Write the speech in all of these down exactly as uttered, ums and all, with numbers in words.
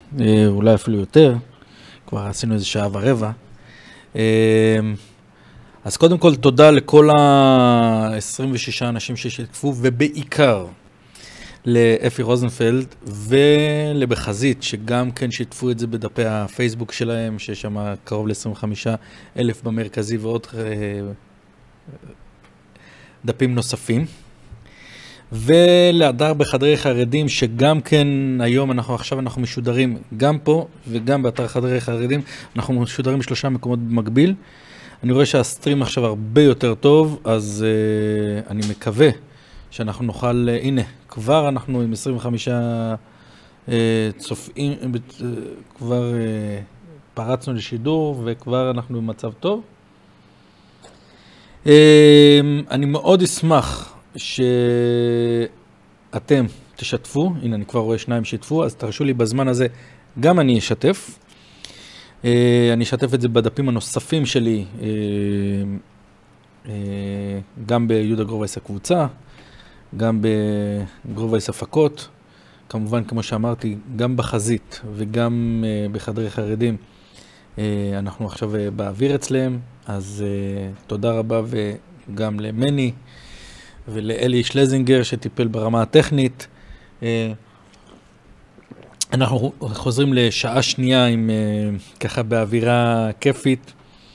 אולי אפילו יותר, כבר עשינו איזה שעה ורבע. אז קודם כל תודה לכל ה-עשרים ושישה אנשים ששיתפו, ובעיקר לאפי רוזנפלד ולבחזית, שגם כן שיתפו את זה בדפי הפייסבוק שלהם, שיש שם קרוב ל-עשרים וחמישה אלף במרכזי ועוד דפים נוספים. ולהדר בחדרי חרדים, שגם כן היום אנחנו עכשיו אנחנו משודרים גם פה וגם באתר חדרי חרדים, אנחנו משודרים בשלושה מקומות במקביל. אני רואה שהסטרים עכשיו הרבה יותר טוב, אז uh, אני מקווה שאנחנו נוכל, uh, הנה, כבר אנחנו עם עשרים וחמישה uh, צופים, uh, כבר uh, פרצנו לשידור וכבר אנחנו במצב טוב. Uh, אני מאוד אשמח שאתם תשתפו, הנה אני כבר רואה שניים שיתפו, אז תרשו לי בזמן הזה, גם אני אשתף. אני אשתף את זה בדפים הנוספים שלי, גם ביהודה גרובייס הקבוצה, גם בגרובייס הפקות, כמובן כמו שאמרתי, גם בחזית וגם בחדרי חרדים, אנחנו עכשיו באוויר אצלם, אז תודה רבה וגם למני, ולאלי שלזינגר שטיפל ברמה הטכנית. אנחנו חוזרים לשעה שנייה עם ככה באווירה כיפית.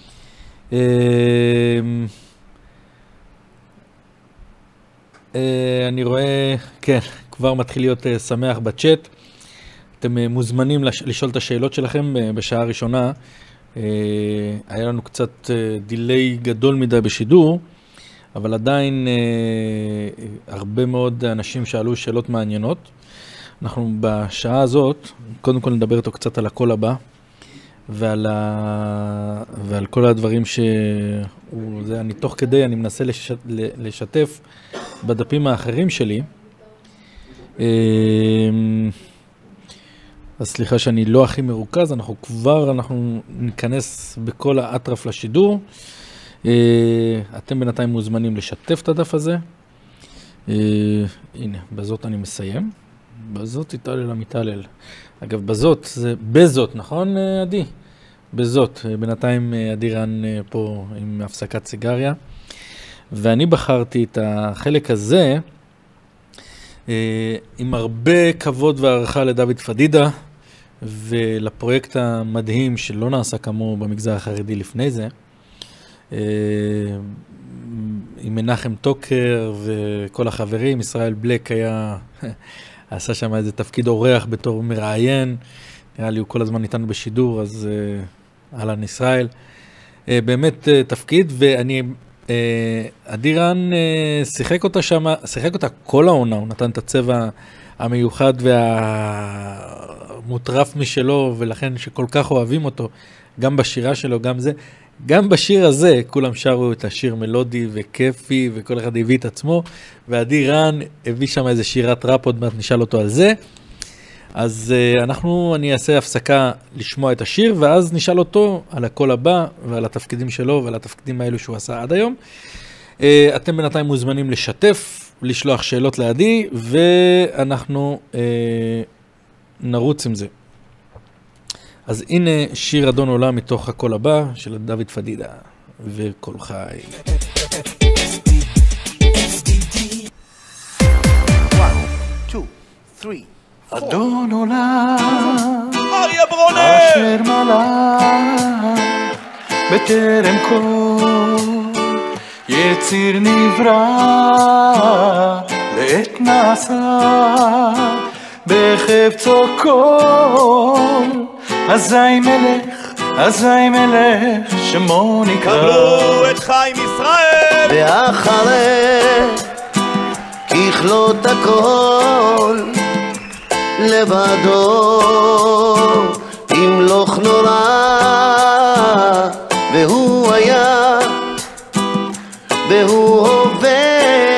אני רואה, כן, כבר מתחיל להיות שמח בצ'אט. אתם מוזמנים לשאול את השאלות שלכם בשעה הראשונה. היה לנו קצת דיליי גדול מדי בשידור, אבל עדיין אה, הרבה מאוד אנשים שאלו שאלות מעניינות. אנחנו בשעה הזאת, קודם כל נדבר איתו קצת על הקול הבא, ועל, ה... ועל כל הדברים ש... זה, אני תוך כדי, אני מנסה לש... לשתף בדפים האחרים שלי. אה, אז סליחה שאני לא הכי מרוכז, אנחנו כבר, אנחנו ניכנס בכל האטרף לשידור. אתם בינתיים מוזמנים לשתף את הדף הזה. הנה, בזאת אני מסיים. בזאת יתעלל המתעלל. אגב, בזאת, זה בזאת, נכון עדי? בזאת, בינתיים עדי רן פה עם הפסקת סיגריה. ואני בחרתי את החלק הזה עם הרבה כבוד והערכה לדוד פדידה, ולפרויקט המדהים שלא נעשה כמו במגזר החרדי לפני זה, עם מנחם טוקר וכל החברים. ישראל בלק היה, עשה שם איזה תפקיד אורח בתור מראיין, נראה לי הוא כל הזמן איתנו בשידור, אז אהלן ישראל. באמת תפקיד, ואני, אדירן שיחק אותה שם, שיחק אותה כל העונה, הוא נתן את הצבע המיוחד והמוטרף משלו, ולכן שכל כך אוהבים אותו, גם בשירה שלו, גם זה. גם בשיר הזה, כולם שרו את השיר מלודי וכיפי, וכל אחד הביא את עצמו, ועדי רן הביא שם איזה שירת ראפ, עוד מעט נשאל אותו על זה. אז uh, אנחנו, אני אעשה הפסקה לשמוע את השיר, ואז נשאל אותו על הקול הבא, ועל התפקידים שלו, ועל התפקידים האלו שהוא עשה עד היום. Uh, אתם בינתיים מוזמנים לשתף, לשלוח שאלות לעדי, ואנחנו uh, נרוץ עם זה. אז הנה שיר אדון עולם מתוך הקול הבא של דוד פדידה וקול חי. אדון עולם אריה ברונר אשר מלך בטרם כל יציר נברא לעת נעשה בחפצו כל אזי מלך, אזי מלך, שמו נקרא. קבלו את חיים ישראל ואחרי ככלות הכל לבדו ימלוך נורא, והוא היה והוא הווה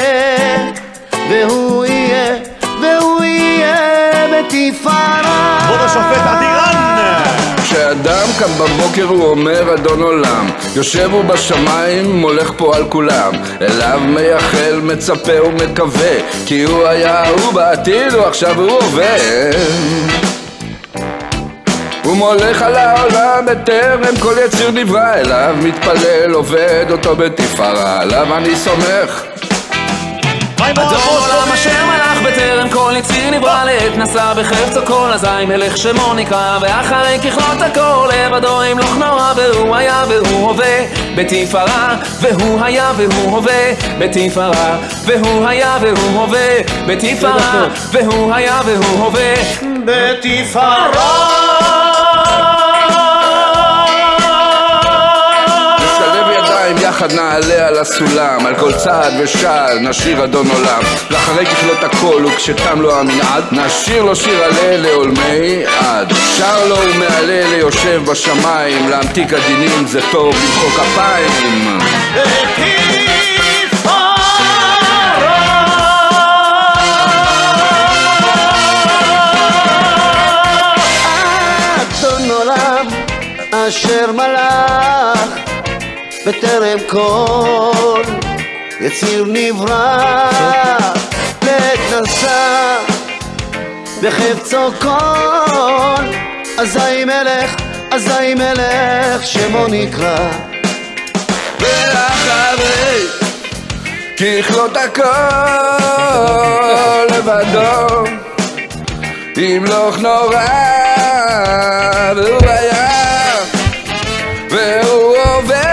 והוא יהיה והוא יהיה בתפארה. כבוד השופט עדי רן. כשאדם קם בבוקר הוא אומר אדון עולם, יושב הוא בשמיים מולך פה על כולם, אליו מייחל מצפה ומקווה, כי הוא היה הוא בעתיד הוא עכשיו הוא עובר. הוא מולך על העולם בטרם כל יציר נברא, אליו מתפלל עובד אותו בתפארה, עליו אני סומך. אדון עולם אשר מלך בטרם כל יציר נברא, לעת נשא בחפצו כל, אזי מלך שמו נקרא, ואחרי ככלות הכל לבדו ימלוך נורא, והוא היה והוא הווה בתפארה, והוא היה והוא הווה בתפארה, והוא היה והוא הווה בתפארה, והוא היה והוא הווה בתפארה. יחד נעלה על הסולם, על כל צעד ושעל נשיר אדון עולם, ואחרי ככלות הכל וכשתם לו המנעד, נשיר לו שיר עלה לעולמי עד. שר לו ומעלה ליושב בשמיים, להמתיק הדינים זה טוב למחוא כפיים. אדון עולם אשר מלך בטרם כל יציר נברא, לעת נשא בחפצו כל, אזי מלך, אזי מלך שמו נקרא. ואחרי ככלות הכל לבדו ימלוך נורא, והוא היה והוא עובד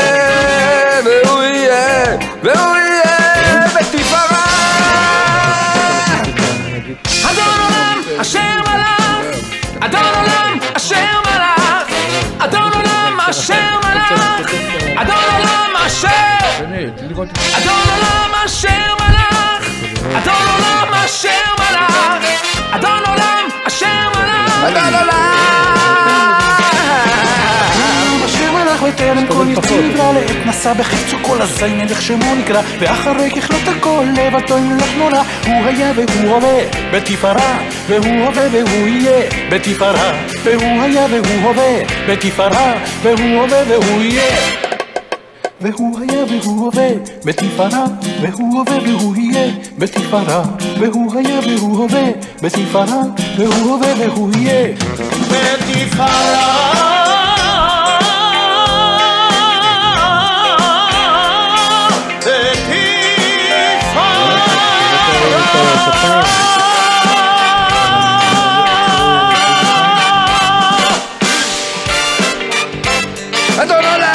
והוא יהיה בתפארה. אדון עולם אשר מלך, אדון עולם אשר מלך, אדון עולם אשר מלך, אדון עולם אשר, אדון עולם אשר מלך, אדון עולם אשר מלך, אדון עולם אשר מלך, אדון עולם אשר מלך בטרם כל יציר נברא, לעת נשא בחפצו כל, אזי מלך שמו נקרא, ואחרי ככלות הכל לבדו ימלוך נורא, הוא היה והוא הווה בתפארה, והוא הווה והוא יהיה בתפארה, והוא היה והוא הווה בתפארה, והוא הווה והוא יהיה, והוא היה והוא הווה בתפארה, והוא הווה והוא יהיה בתפארה, והוא היה והוא הווה בתפארה, והוא הווה והוא יהיה בתפארה. אדון עולם.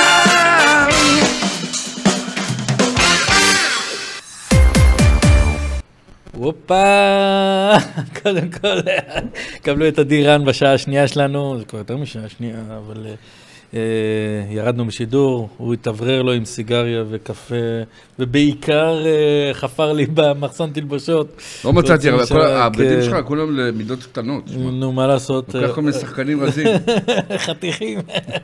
וופה, קודם כל, קבלו את הדירן בשעה השנייה שלנו, זה כבר יותר משעה שנייה, אבל אה, ירדנו משידור, הוא התאוורר לו עם סיגריה וקפה, ובעיקר אה, חפר לי במחסן תלבושות. לא מצאתי, אבל כל הבדים שלך כולם למידות קטנות. נו, מה לעשות? כל כך כל מיני שחקנים רזים. חתיכים.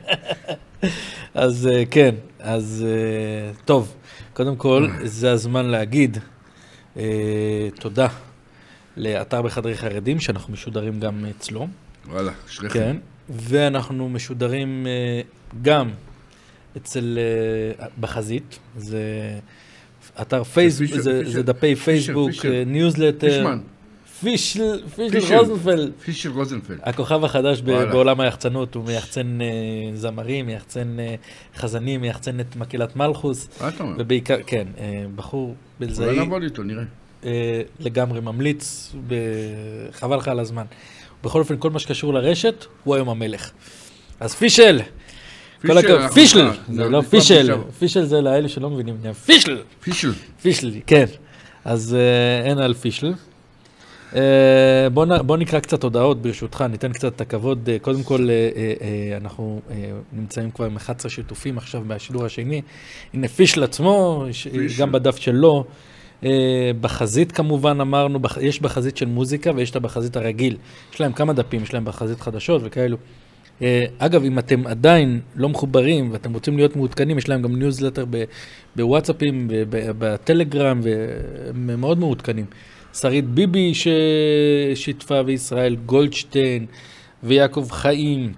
אז כן, אז טוב, קודם כל, זה הזמן להגיד תודה לאתר בחדרי חרדים, שאנחנו משודרים גם אצלו. וואלה, שריכם. כן, ואנחנו משודרים גם אצל, בחזית, זה אתר פייסבוק, זה דפי פייסבוק, ניוזלטר. פישמן. פישל, פישל רוזנפלד. פישל רוזנפלד. הכוכב החדש בעולם היחצנות, הוא מייחצן זמרים, מייחצן חזנים, מייחצן את מקהלת מלכוס. ובעיקר, כן, בחור בלזאי. אולי נעבוד איתו, נראה. לגמרי ממליץ, חבל לך על הזמן. בכל אופן, כל מה שקשור לרשת, הוא היום המלך. אז פישל! פישל! זה לא פישל. פישל זה לאלה שלא מבינים. פישל! פישל. פישל, כן. אז אין על פישל. בוא, בוא נקרא קצת הודעות ברשותך, ניתן קצת את הכבוד. קודם כל, אנחנו נמצאים כבר עם אחד עשר שיתופים עכשיו בשידור השני. הנה פישל עצמו, פישל. גם בדף שלו. בחזית כמובן אמרנו, יש בחזית של מוזיקה ויש את בחזית הרגיל. יש להם כמה דפים, יש להם בחזית חדשות וכאלו. אגב, אם אתם עדיין לא מחוברים ואתם רוצים להיות מעודכנים, יש להם גם ניוזלטר בוואטסאפים, בטלגרם, והם מאוד מעודכנים. שרית ביבי ששיתפה וישראל גולדשטיין ויעקב חיים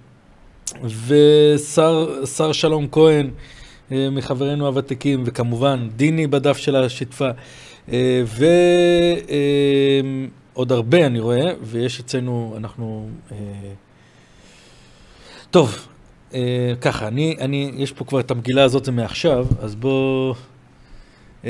ושר שלום כהן מחברנו הוותיקים, וכמובן דיני בדף של השיתפה, ועוד הרבה אני רואה, ויש אצלנו, אנחנו טוב, אה, ככה, אני, אני, יש פה כבר את המגילה הזאת, זה מעכשיו, אז בוא... אה,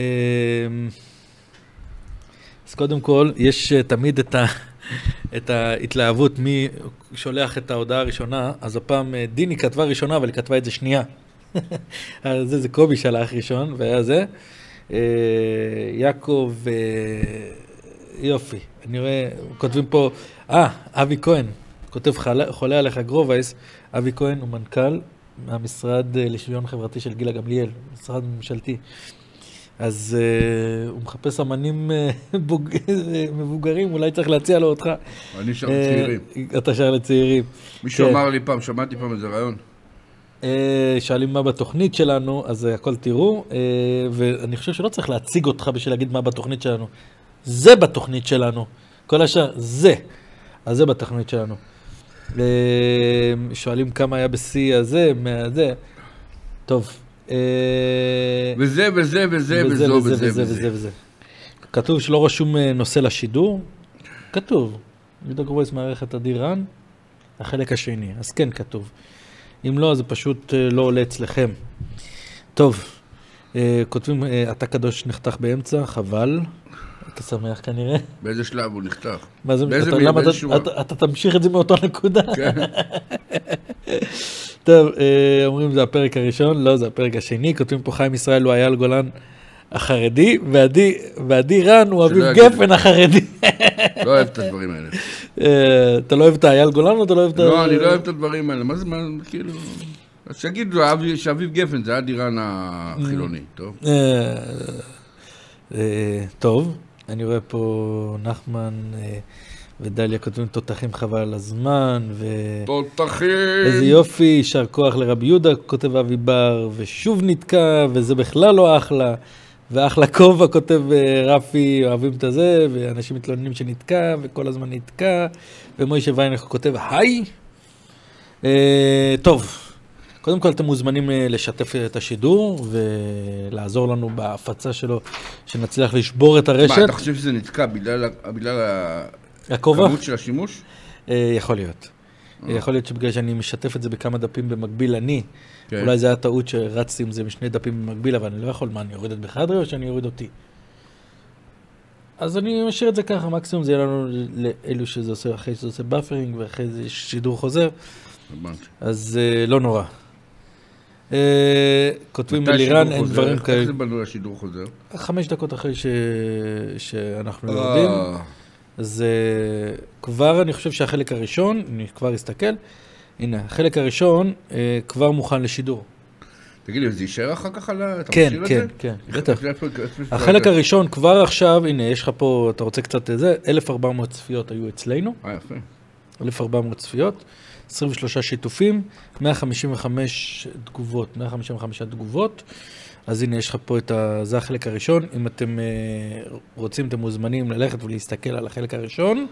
אז קודם כל, יש תמיד את, ה, את ההתלהבות מי שולח את ההודעה הראשונה, אז הפעם דיני כתבה ראשונה, אבל היא כתבה את זה שנייה. אז זה, זה קובי שלח ראשון, והיה זה. אה, יעקב, אה, יופי, אני רואה, כותבים פה, אה, אבי כהן, כותב חולה, חולה עליך גרובייס, אבי כהן הוא מנכ"ל מהמשרד לשוויון חברתי של גילה גמליאל, משרד ממשלתי. אז uh, הוא מחפש אמנים uh, בוג... מבוגרים, אולי צריך להציע לו אותך. אני שר לצעירים. Uh, אתה שר לצעירים. מישהו כן. אמר לי פעם, שמעתי פעם איזה רעיון. Uh, שאלים מה בתוכנית שלנו, אז הכל תראו, uh, ואני חושב שלא צריך להציג אותך בשביל להגיד מה בתוכנית שלנו. זה בתוכנית שלנו. כל השאר, זה. אז זה בתוכנית שלנו. Uh, שואלים כמה היה בשיא הזה, מהזה. טוב. וזה וזה וזה וזו וזה וזה וזה. כתוב שלא רשום נושא לשידור? כתוב. יהודה גרובייס מערכת עדי רן, החלק השני. אז כן כתוב. אם לא, זה פשוט לא עולה אצלכם. טוב, כותבים, אתה קדוש נחתך באמצע, חבל. אתה שמח כנראה. באיזה שלב הוא נחתך? באיזה מילה, באיזה שורה? אתה תמשיך את זה מאותו נקודה? כן. טוב, אומרים זה הפרק הראשון, לא, זה הפרק השני, כותבים פה חיים ישראל הוא אייל גולן החרדי, ועדי רן הוא אביב גפן החרדי. לא אוהב את הדברים האלה. אתה לא אוהב את אייל גולן או אתה לא אוהב את... לא, אני לא אוהב את הדברים האלה, מה זה, מה, כאילו... אז שיגידו שאביב גפן זה עדי רן החילוני, טוב? טוב, אני רואה פה נחמן... ודליה כותבים תותחים חבל על הזמן, ו... תותחים! איזה יופי, יישר כוח לרבי יהודה, כותב אבי בר, ושוב נתקע, וזה בכלל לא אחלה, ואחלה כובע, כותב רפי, אוהבים את הזה, ואנשים מתלוננים שנתקע, וכל הזמן נתקע, ומוישה ויינך כותב, היי! אה, טוב, קודם כל אתם מוזמנים לשתף את השידור, ולעזור לנו בהפצה שלו, שנצליח לשבור את הרשת. מה, אתה חושב שזה נתקע בגלל, בגלל ה... הכובע? כמות של השימוש? יכול להיות. יכול להיות שבגלל שאני משתף את זה בכמה דפים במקביל אני, אולי זה היה טעות שרצתי עם זה משני דפים במקביל, אבל אני לא יכול, מה, אני אוריד את בחדרי או שאני אוריד אותי? אז אני משאיר את זה ככה, מקסימום זה יהיה לנו לאלו שזה עושה, אחרי שזה עושה באפרינג ואחרי זה שידור חוזר, אז לא נורא. כותבים אלירן, אין דברים כאלה. איך זה בנוי השידור חוזר? חמש דקות אחרי שאנחנו יורדים. אז uh, כבר אני חושב שהחלק הראשון, אני כבר אסתכל, הנה, החלק הראשון uh, כבר מוכן לשידור. תגיד לי, זה יישאר אחר כך על ה... אתה כן, משאיר כן, את זה? כן, בטח. החלק הראשון כבר עכשיו, הנה, יש לך פה, אתה רוצה קצת את זה, אלף וארבע מאות צפיות היו אצלנו. אה, יפה. אלף וארבע מאות צפיות, עשרים ושלושה שיתופים, מאה חמישים וחמש תגובות, מאה חמישים וחמש תגובות. אז הנה, יש לך פה את ה... זה החלק הראשון. אם אתם uh, רוצים, אתם מוזמנים ללכת ולהסתכל על החלק הראשון.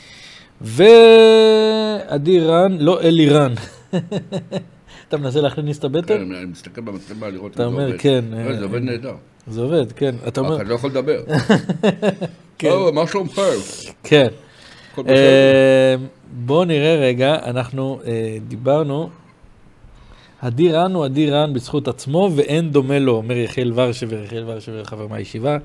ועדי רן, לא אלי רן. אתה מנסה להכניס את הבטן? כן, אני מסתכל במצלמה לראות אם זה עובד. אתה אומר, כן. זה עובד נהדר. זה עובד, כן. אתה אומר... אתה לא יכול לדבר. או, מה שלומכם? כן. בואו נראה רגע, אנחנו דיברנו... עדי רן הוא עדי רן בזכות עצמו, ואין דומה לו, אומר יחיאל ורשבר, יחיאל ורשבר חבר מהישיבה.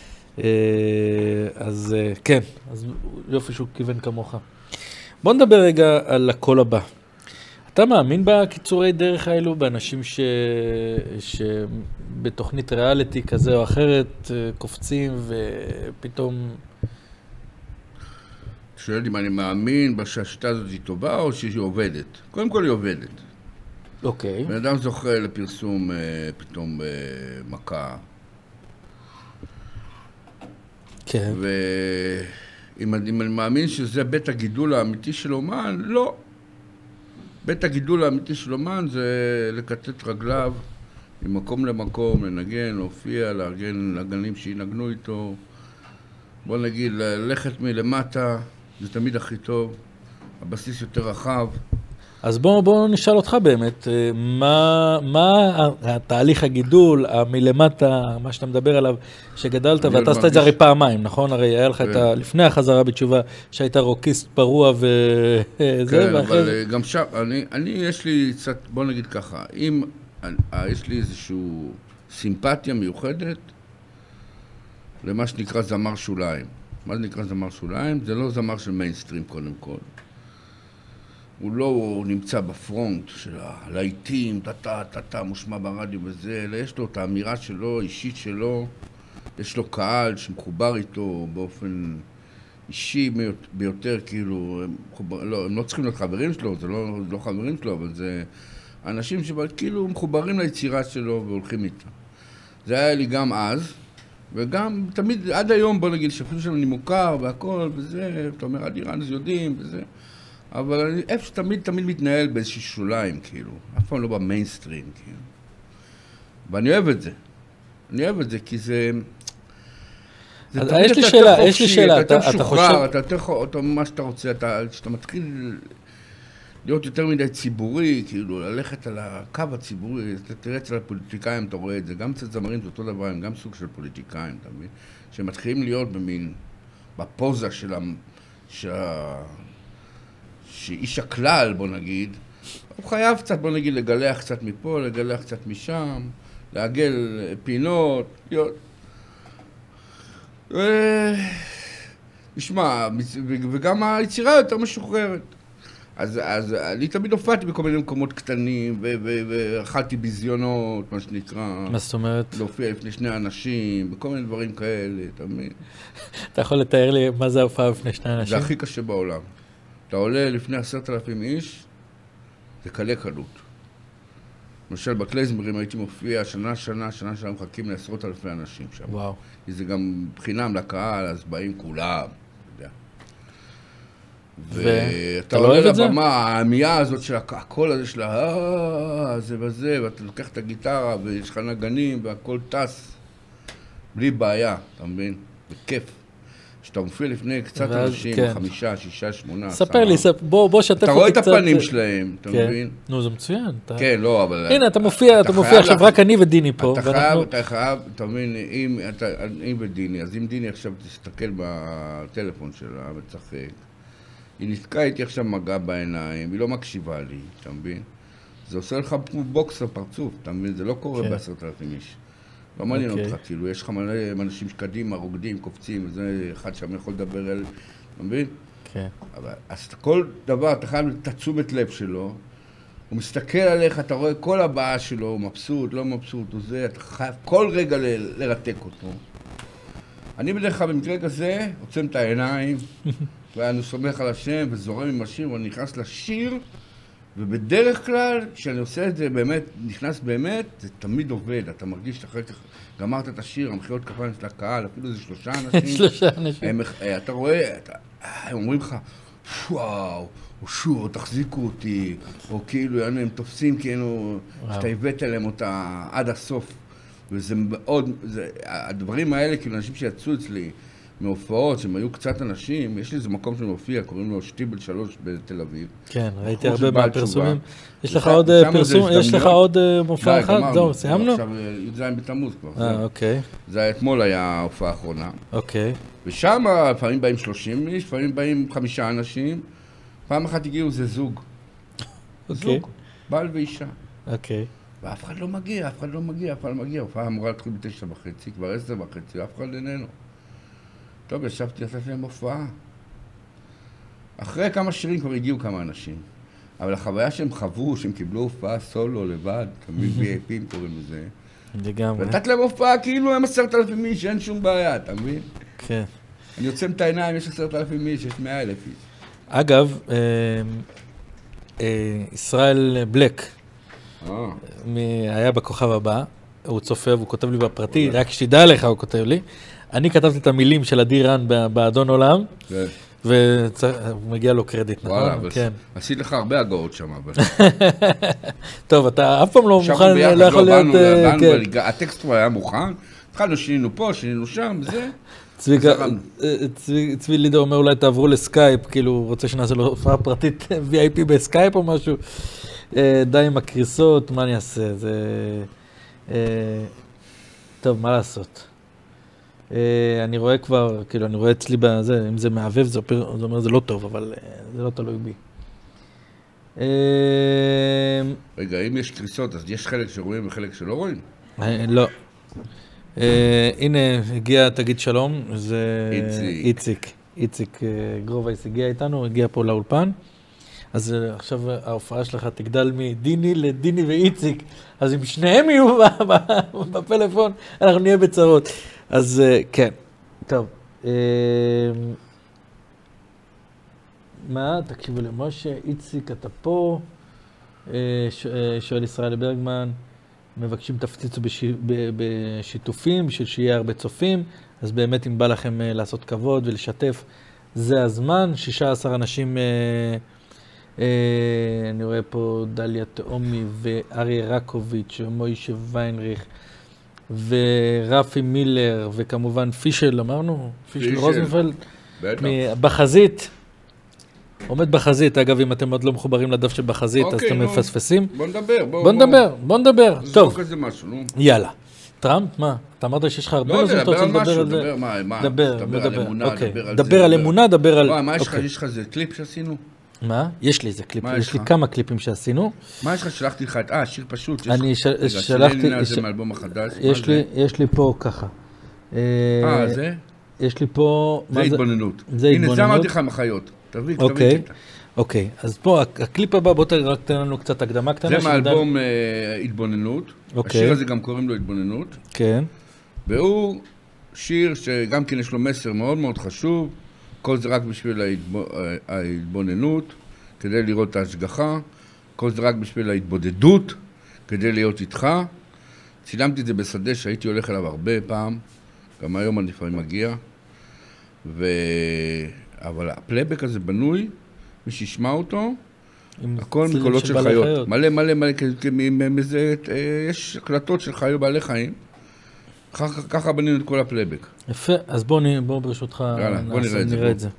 אז כן, אז יופי שהוא כיוון כמוך. בוא נדבר רגע על הקול הבא. אתה מאמין בקיצורי דרך האלו, באנשים ש... שבתוכנית ריאליטי כזה או אחרת קופצים ופתאום... שואל אם אני מאמין שהשיטה הזאת היא טובה או שהיא עובדת. קודם כל היא עובדת. אוקיי. בן אדם זוכה לפרסום פתאום במכה. כן. ואם אני מאמין שזה בית הגידול האמיתי של אומן, לא. בית הגידול האמיתי של אומן זה לקטט רגליו ממקום למקום, לנגן, להופיע, לארגן לגנים שינגנו איתו. בוא נגיד, ללכת מלמטה, זה תמיד הכי טוב. הבסיס יותר רחב. אז בואו בוא נשאל אותך באמת, מה, מה התהליך הגידול, המלמטה, מה שאתה מדבר עליו, שגדלת, ואתה עשת את זה הרי פעמיים, נכון? הרי היה לך את ה... לפני החזרה בתשובה, שהיית רוקיסט פרוע וזה, כן, ואחרי... אבל גם שם, אני, אני, יש לי קצת, בוא נגיד ככה, אם יש לי איזשהו סימפתיה מיוחדת למה שנקרא זמר שוליים. מה זה נקרא זמר שוליים? זה לא זמר של מיינסטרים קודם כל. הוא לא נמצא בפרונט של הלהיטים, טה-טה, טה-טה, מושמע ברדיו וזה, אלא יש לו את האמירה שלו, אישית שלו, יש לו קהל שמחובר איתו באופן אישי ביותר, כאילו, הם, חובר, לא, הם לא צריכים להיות חברים שלו, זה לא, לא חברים שלו, אבל זה אנשים שכאילו מחוברים ליצירה שלו והולכים איתה. זה היה לי גם אז, וגם תמיד, עד היום, בוא נגיד, שחושב שאני מוכר והכל וזה, אתה אומר, אדירן אז יודעים וזה, אבל אני, איפה שתמיד, תמיד מתנהל באיזושהי שוליים, כאילו, אף פעם לא במיינסטרים, כאילו. ואני אוהב את זה. אני אוהב את זה, כי זה... זה תמיד יש לי אתה שאלה, יותר יש לי חופשי, שאלה, אתה אתה יותר חושב... משוחרר, אתה יותר חופשי, מה שאתה רוצה, אתה, כשאתה מתחיל להיות יותר מדי ציבורי, כאילו, ללכת על הקו הציבורי, אתה תראה אצל הפוליטיקאים, אתה רואה את זה, גם אצל זמרים זה אותו דבר, הם גם סוג של פוליטיקאים, אתה מבין? שמתחילים להיות במין, בפוזה של ה... שה... שאיש הכלל, בוא נגיד, הוא חייב קצת, בוא נגיד, לגלח קצת מפה, לגלח קצת משם, לעגל פינות, להיות... ו... נשמע, וגם היצירה יותר משוחררת. אז, אז אני תמיד הופעתי בכל מיני מקומות קטנים, ואכלתי בזיונות, מה שנקרא. מה זאת אומרת? להופיע לפני שני אנשים, בכל מיני דברים כאלה, תמיד. אתה יכול לתאר לי מה זה ההופעה לפני שני אנשים? זה הכי קשה בעולם. אתה עולה לפני עשרת אלפים איש, זה קלה קלות. למשל, בקלייזמרים הייתי מופיע שנה, שנה, שנה, שנה, מחכים לעשרות אלפי אנשים שם. וואו. כי זה גם בחינם לקהל, אז באים כולם, אתה יודע. ואתה עולה לבמה, העמייה הזאת של הקול הזה של ה... זה וזה, ואתה לוקח את הגיטרה, ויש לך נגנים, והכל טס, בלי בעיה, אתה מבין? בכיף. שאתה מופיע לפני קצת אנשים, חמישה, שישה, שמונה, ספר לי, בוא שתף אותי קצת. אתה רואה את הפנים שלהם, אתה מבין? נו, זה מצוין. כן, לא, אבל... הנה, אתה מופיע, אתה מופיע עכשיו, רק אני ודיני פה. אתה חייב, אתה חייב, אתה מבין, אם ודיני, אז אם דיני עכשיו תסתכל בטלפון שלה ותשחק, היא נתקעה איתי עכשיו מגע בעיניים, היא לא מקשיבה לי, אתה מבין? זה עושה לך בוקס לפרצוף, אתה מבין? זה לא קורה בעשרת אלפים איש. לא מעניין אותך, כאילו, יש לך מלא אנשים שקדימה, רוקדים, קופצים, וזה אחד שם יכול לדבר על... אתה מבין? כן. אז כל דבר, אתה חייב את תשומת לב שלו, הוא מסתכל עליך, אתה רואה כל הבעה שלו, הוא מבסוט, לא מבסוט, הוא זה, אתה חייב כל רגע לרתק אותו. אני בדרך כלל במקרה כזה, עוצם את העיניים, ואני סומך על השם וזורם עם השיר, ואני נכנס לשיר, ובדרך כלל, כשאני עושה את זה באמת, נכנס באמת, זה תמיד עובד. אתה מרגיש שאחרי כך גמרת את השיר, המחיאות כפיים של הקהל, אפילו זה שלושה אנשים. שלושה אנשים. הם, אתה רואה, אתה, הם אומרים לך, וואו, או שוב, תחזיקו אותי, או כאילו, הם תופסים כאילו, שאתה הבאת להם אותה עד הסוף. וזה מאוד, זה, הדברים האלה, כאילו, אנשים שיצאו אצלי, מהופעות, שהם היו קצת אנשים, יש לי איזה מקום שמופיע, קוראים לו שטיבל שלוש בתל אביב. כן, ראיתי הרבה מהפרסומים. יש לך עוד פרסום, יש לך עוד מופע אחד? זהו, סיימנו? עכשיו י"ז בתמוז כבר. אה, אוקיי. זה אתמול היה ההופעה האחרונה. אוקיי. ושם לפעמים באים שלושים איש, לפעמים באים חמישה אנשים. פעם אחת הגיעו זה זוג. זוג, בעל ואישה. אוקיי. ואף אחד לא מגיע, אף אחד לא מגיע, אף אחד לא מגיע. ההופעה אמורה להתחיל בתשע וחצי, כבר עשר וחצי, אף אחד איננו. טוב, ישבתי, עשיתי להם הופעה. אחרי כמה שירים כבר הגיעו כמה אנשים. אבל החוויה שהם חוו, שהם קיבלו הופעה סולו לבד, תמיד וי איי פי קוראים לזה. לגמרי. ונתת להם הופעה כאילו הם עשרת אלפים איש, אין שום בעיה, אתה מבין? כן. אני עוצם את העיניים, יש עשרת אלפים איש, יש מאה אלף איש. אגב, ישראל בלק, היה בכוכב הבא, הוא צופה והוא כותב לי בפרטי, רק שתדע לך הוא כותב לי. אני כתבתי את המילים של עדי רן באדון עולם, ומגיע לו קרדיט, נכון? וואלה, עשית לך הרבה הגאות שם, אבל... טוב, אתה אף פעם לא מוכן, לא יכול להיות... הטקסט כבר היה מוכן, התחלנו, שינינו פה, שינינו שם, זה... צבי לידר אומר אולי תעברו לסקייפ, כאילו הוא רוצה שנעשה לו הופעה פרטית וי איי פי בסקייפ או משהו. די עם הקריסות, מה אני אעשה? זה... טוב, מה לעשות? אני רואה כבר, כאילו אני רואה אצלי בזה, אם זה מעבב זה אומר זה לא טוב, אבל זה לא תלוי בי. רגע, אם יש קריסות, אז יש חלק שרואים וחלק שלא רואים? לא. הנה, הגיע, תגיד שלום, זה איציק. איציק גרובייס הגיע איתנו, הגיע פה לאולפן. אז עכשיו ההופעה שלך תגדל מדיני לדיני ואיציק. אז אם שניהם יהיו בפלאפון, אנחנו נהיה בצרות. אז כן, טוב. מה? תקשיבו למשה, איציק, אתה פה, שואל ישראל ברגמן, מבקשים תפציצו בשיתופים, של שיהיה הרבה צופים, אז באמת אם בא לכם לעשות כבוד ולשתף, זה הזמן. שישה עשר אנשים, אני רואה פה דליה תאומי ואריה רקוביץ' ומוישה ויינריך ורפי מילר וכמובן פישל, אמרנו? פישל רוזנפלד, בחזית. עומד בחזית, אגב, אם אתם עוד לא מחוברים לדף של בחזית, אז אתם מפספסים. בוא נדבר, בוא נדבר, בוא נדבר. טוב. זרוק איזה משהו, נו. יאללה. טראמפ, מה? אתה אמרת שיש לך הרבה נושאים, אתה רוצה לדבר על זה? דבר מה, מה? דבר, דבר על אמונה, דבר על זה. דבר על אמונה, דבר על... מה, יש לך, יש לך איזה קליפ שעשינו? מה? יש לי איזה קליפ, יש לי כמה קליפים שעשינו. מה יש לך? שלחתי לך את... אה, שיר פשוט. אני שלחתי... רגע, זה מאלבום החדש. יש לי פה ככה. אה, זה? יש לי פה... זה התבוננות. זה התבוננות. הנה, זה אמרתי לך מחיות. תביא, תביא קטע. אוקיי, אז פה הקליפ הבא, בוא רק תן לנו קצת הקדמה קטנה. זה מאלבום התבוננות. השיר הזה גם קוראים לו התבוננות. כן. והוא שיר שגם כן יש לו מסר מאוד מאוד חשוב. כל זה רק בשביל ההתבוננות, כדי לראות את ההשגחה. כל זה רק בשביל ההתבודדות, כדי להיות איתך. צילמתי את זה בשדה שהייתי הולך אליו הרבה פעם. גם היום אני לפעמים מגיע. ו... אבל הפלייבק הזה בנוי, מי שישמע אותו, הכל מקולות של חיות. מלא מלא מלא, יש הקלטות של חיו בעלי חיים. ככה בנינו את כל הפלייבק. יפה, אז בוא ברשותך נראה את זה.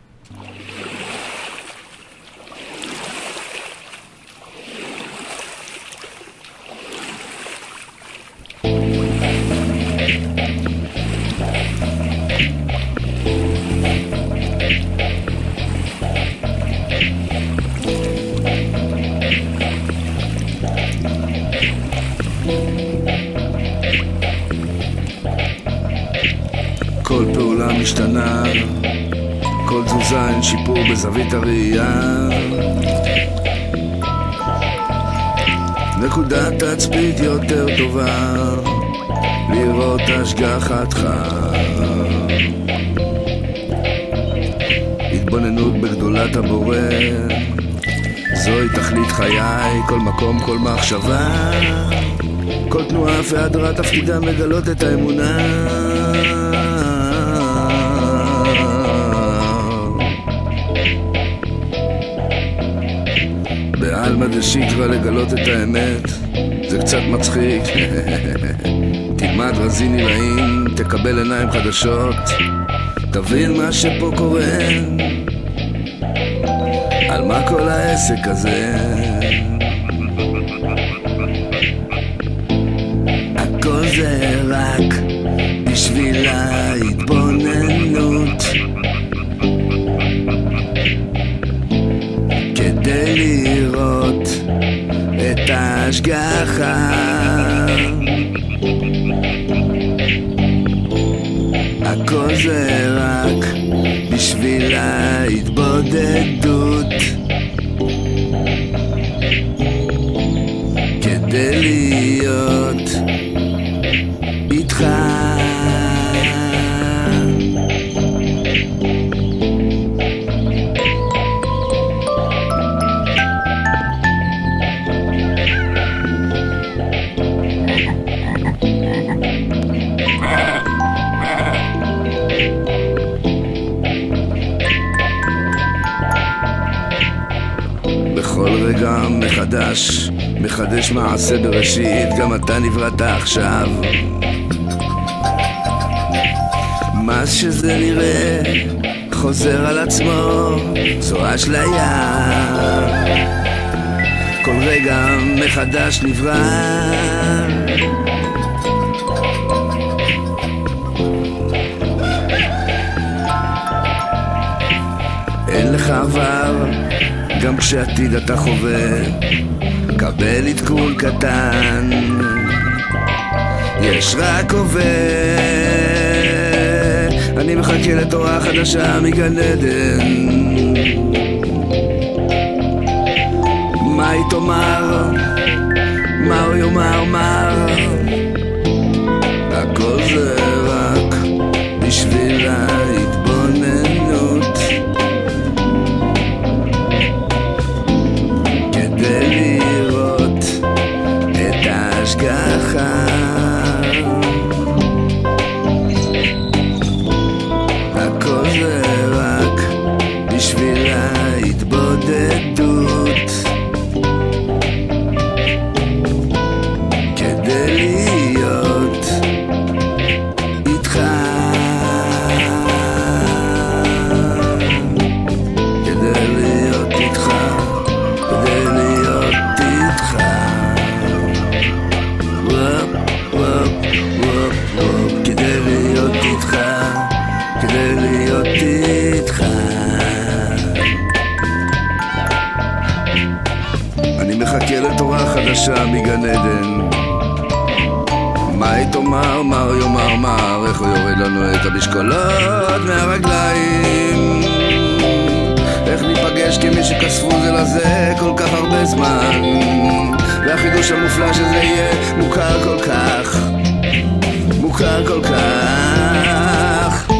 כל פעולה משתנה, כל תזוזה אין שיפור בזווית הראייה. נקודת תצפית יותר טובה, לראות השגחתך. התבוננות בגדולת הבורא, זוהי תכלית חיי, כל מקום, כל מחשבה. כל תנועה והדרה תפקידם לגלות את האמונה. בעלמא דשיקרא לגלות את האמת, זה קצת מצחיק. תלמד רזין עילאים, תקבל עיניים חדשות, תבין מה שפה קורה. על מה כל העסק הזה? הכל זה רק בשביל ההתבוננות, כדי לראות את ההשגחה. הכל זה רק בשביל ההתבודדות, כדי להיות איתך. בכל רגע מחדש, מחדש מעשה בראשית, גם אתה נבראת עכשיו. כמה שזה נראה חוזר על עצמו, זו אשליה, כל רגע מחדש נברא. אין לך עבר, גם כשעתיד אתה חווה, קבל עדכון קטן, יש רק הווה. אני מחכה לתורה חדשה מגן עדן, מה היא תאמר, מה הוא יאמר מר, הכל זה רק בשביל ההתבוננות, כדי לראות את ההשגחה. הכל זה רק בשביל ההתבודדות, כדי להיות איתך, כדי להיות איתך, כדי להיות איתך. וופ וופ וופ וופ, כדי להיות איתך, כדי להיות איתך. אני מחכה לתורה חדשה מגן עדן, מה היא תאמר, מה הוא יאמר מר, איך הוא יוריד לנו את המשקולות מהרגליים, איך ניפגש כמי שכספו זה לזה כל כך הרבה זמן, והחידוש המופלא שזה יהיה מוכר כל כך, מוכר כל כך.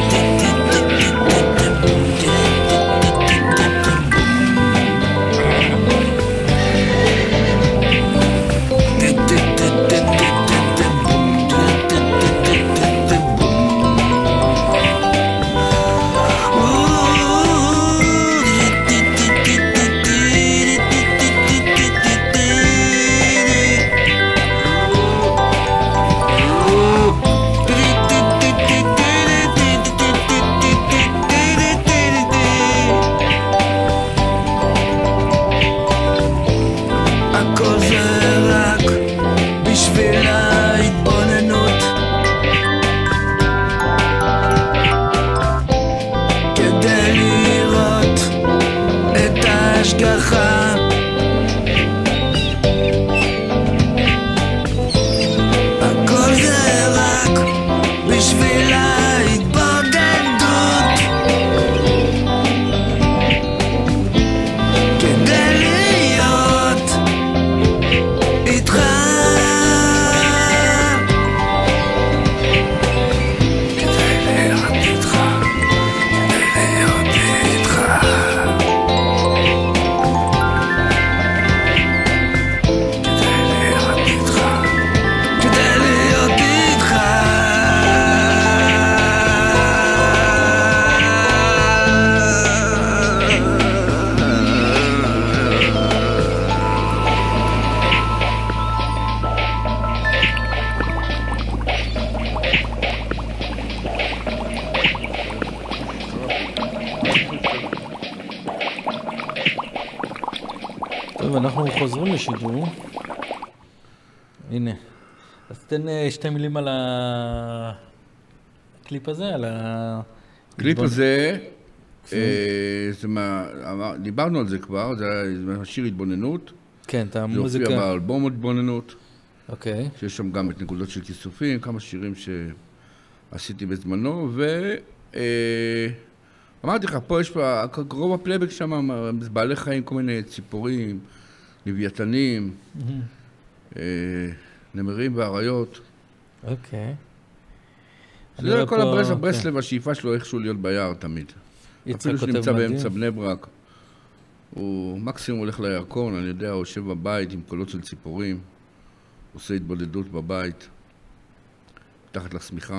טוב, אנחנו חוזרים לשידור. הנה. אז תן שתי מילים על הקליפ הזה, על ה... הקליפ הזה, דיברנו על זה כבר, זה שיר התבוננות. כן, את המוזיקה. זה הופיע באלבום התבוננות. אוקיי. שיש שם גם את נקודות של כיסופים, כמה שירים שעשיתי בזמנו, ואמרתי לך, פה יש פה, רוב הפלייבק שם, בעלי חיים, כל מיני ציפורים, לוויתנים, נמרים ואריות. אוקיי. זה כל הברסלב, השאיפה שלו איכשהו להיות ביער תמיד. אפילו שנמצא באמצע בני ברק. הוא מקסימום הולך לירקון, אני יודע, הוא יושב בבית עם קולות של ציפורים, עושה התבודדות בבית, תחת לשמיכה.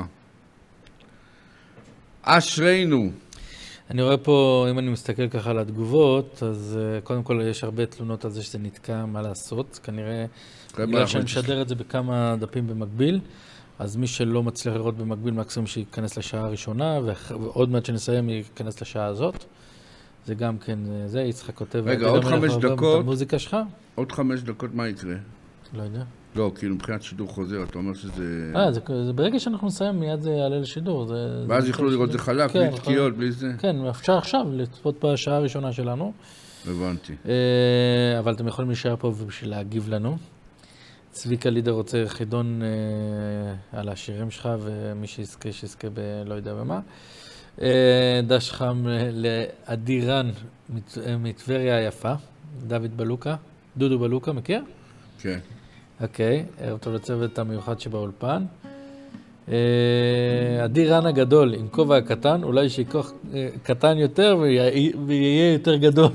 אשרינו. אני רואה פה, אם אני מסתכל ככה על התגובות, אז uh, קודם כל יש הרבה תלונות על זה שזה נתקע, מה לעשות. כנראה, בגלל שאני משדר את זה בכמה דפים במקביל. אז מי שלא מצליח לראות במקביל, מקסימום שייכנס לשעה הראשונה, ועוד מעט שנסיים ייכנס לשעה הזאת. זה גם כן, זה יצחק כותב. רגע, עוד חמש דקות. המוזיקה שלך? עוד חמש דקות, מה יקרה? לא יודע. לא, כאילו מבחינת שידור חוזר, אתה אומר שזה... אה, זה, זה ברגע שאנחנו נסיים, מיד זה יעלה לשידור. זה, ואז זה יוכלו לראות זה חלק, כן, בלי תקיעות, בלי זה? כן, אפשר עכשיו לצפות בשעה הראשונה שלנו. הבנתי. אה, אבל אתם יכולים להישאר פה בשביל להגיב לנו. צביקה לידר רוצה חידון אה, על השירים שלך, ומי שיזכה, שיזכה בלא יודע במה. אה, דש חם לעדי רן מטבריה היפה, דוד בלוקה, דודו בלוקה, מכיר? כן. אוקיי, ערב טוב לצוות המיוחד שבאולפן. עדי רן הגדול, עם כובע הקטן, אולי שיקוח קטן יותר ויהיה יותר גדול.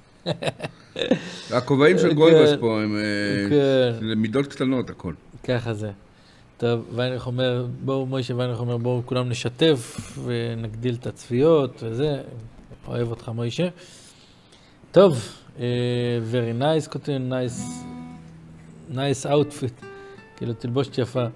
הכובעים של גולדבס פה הם למידות קטנות, הכל. ככה זה. טוב, ויינרich אומר, בואו, מוישה ויינרich אומר, בואו כולם נשתף ונגדיל את הצפיות וזה. אוהב אותך, מוישה. טוב, very nice, כותב, nice, nice outfit, כאילו תלבושת יפה.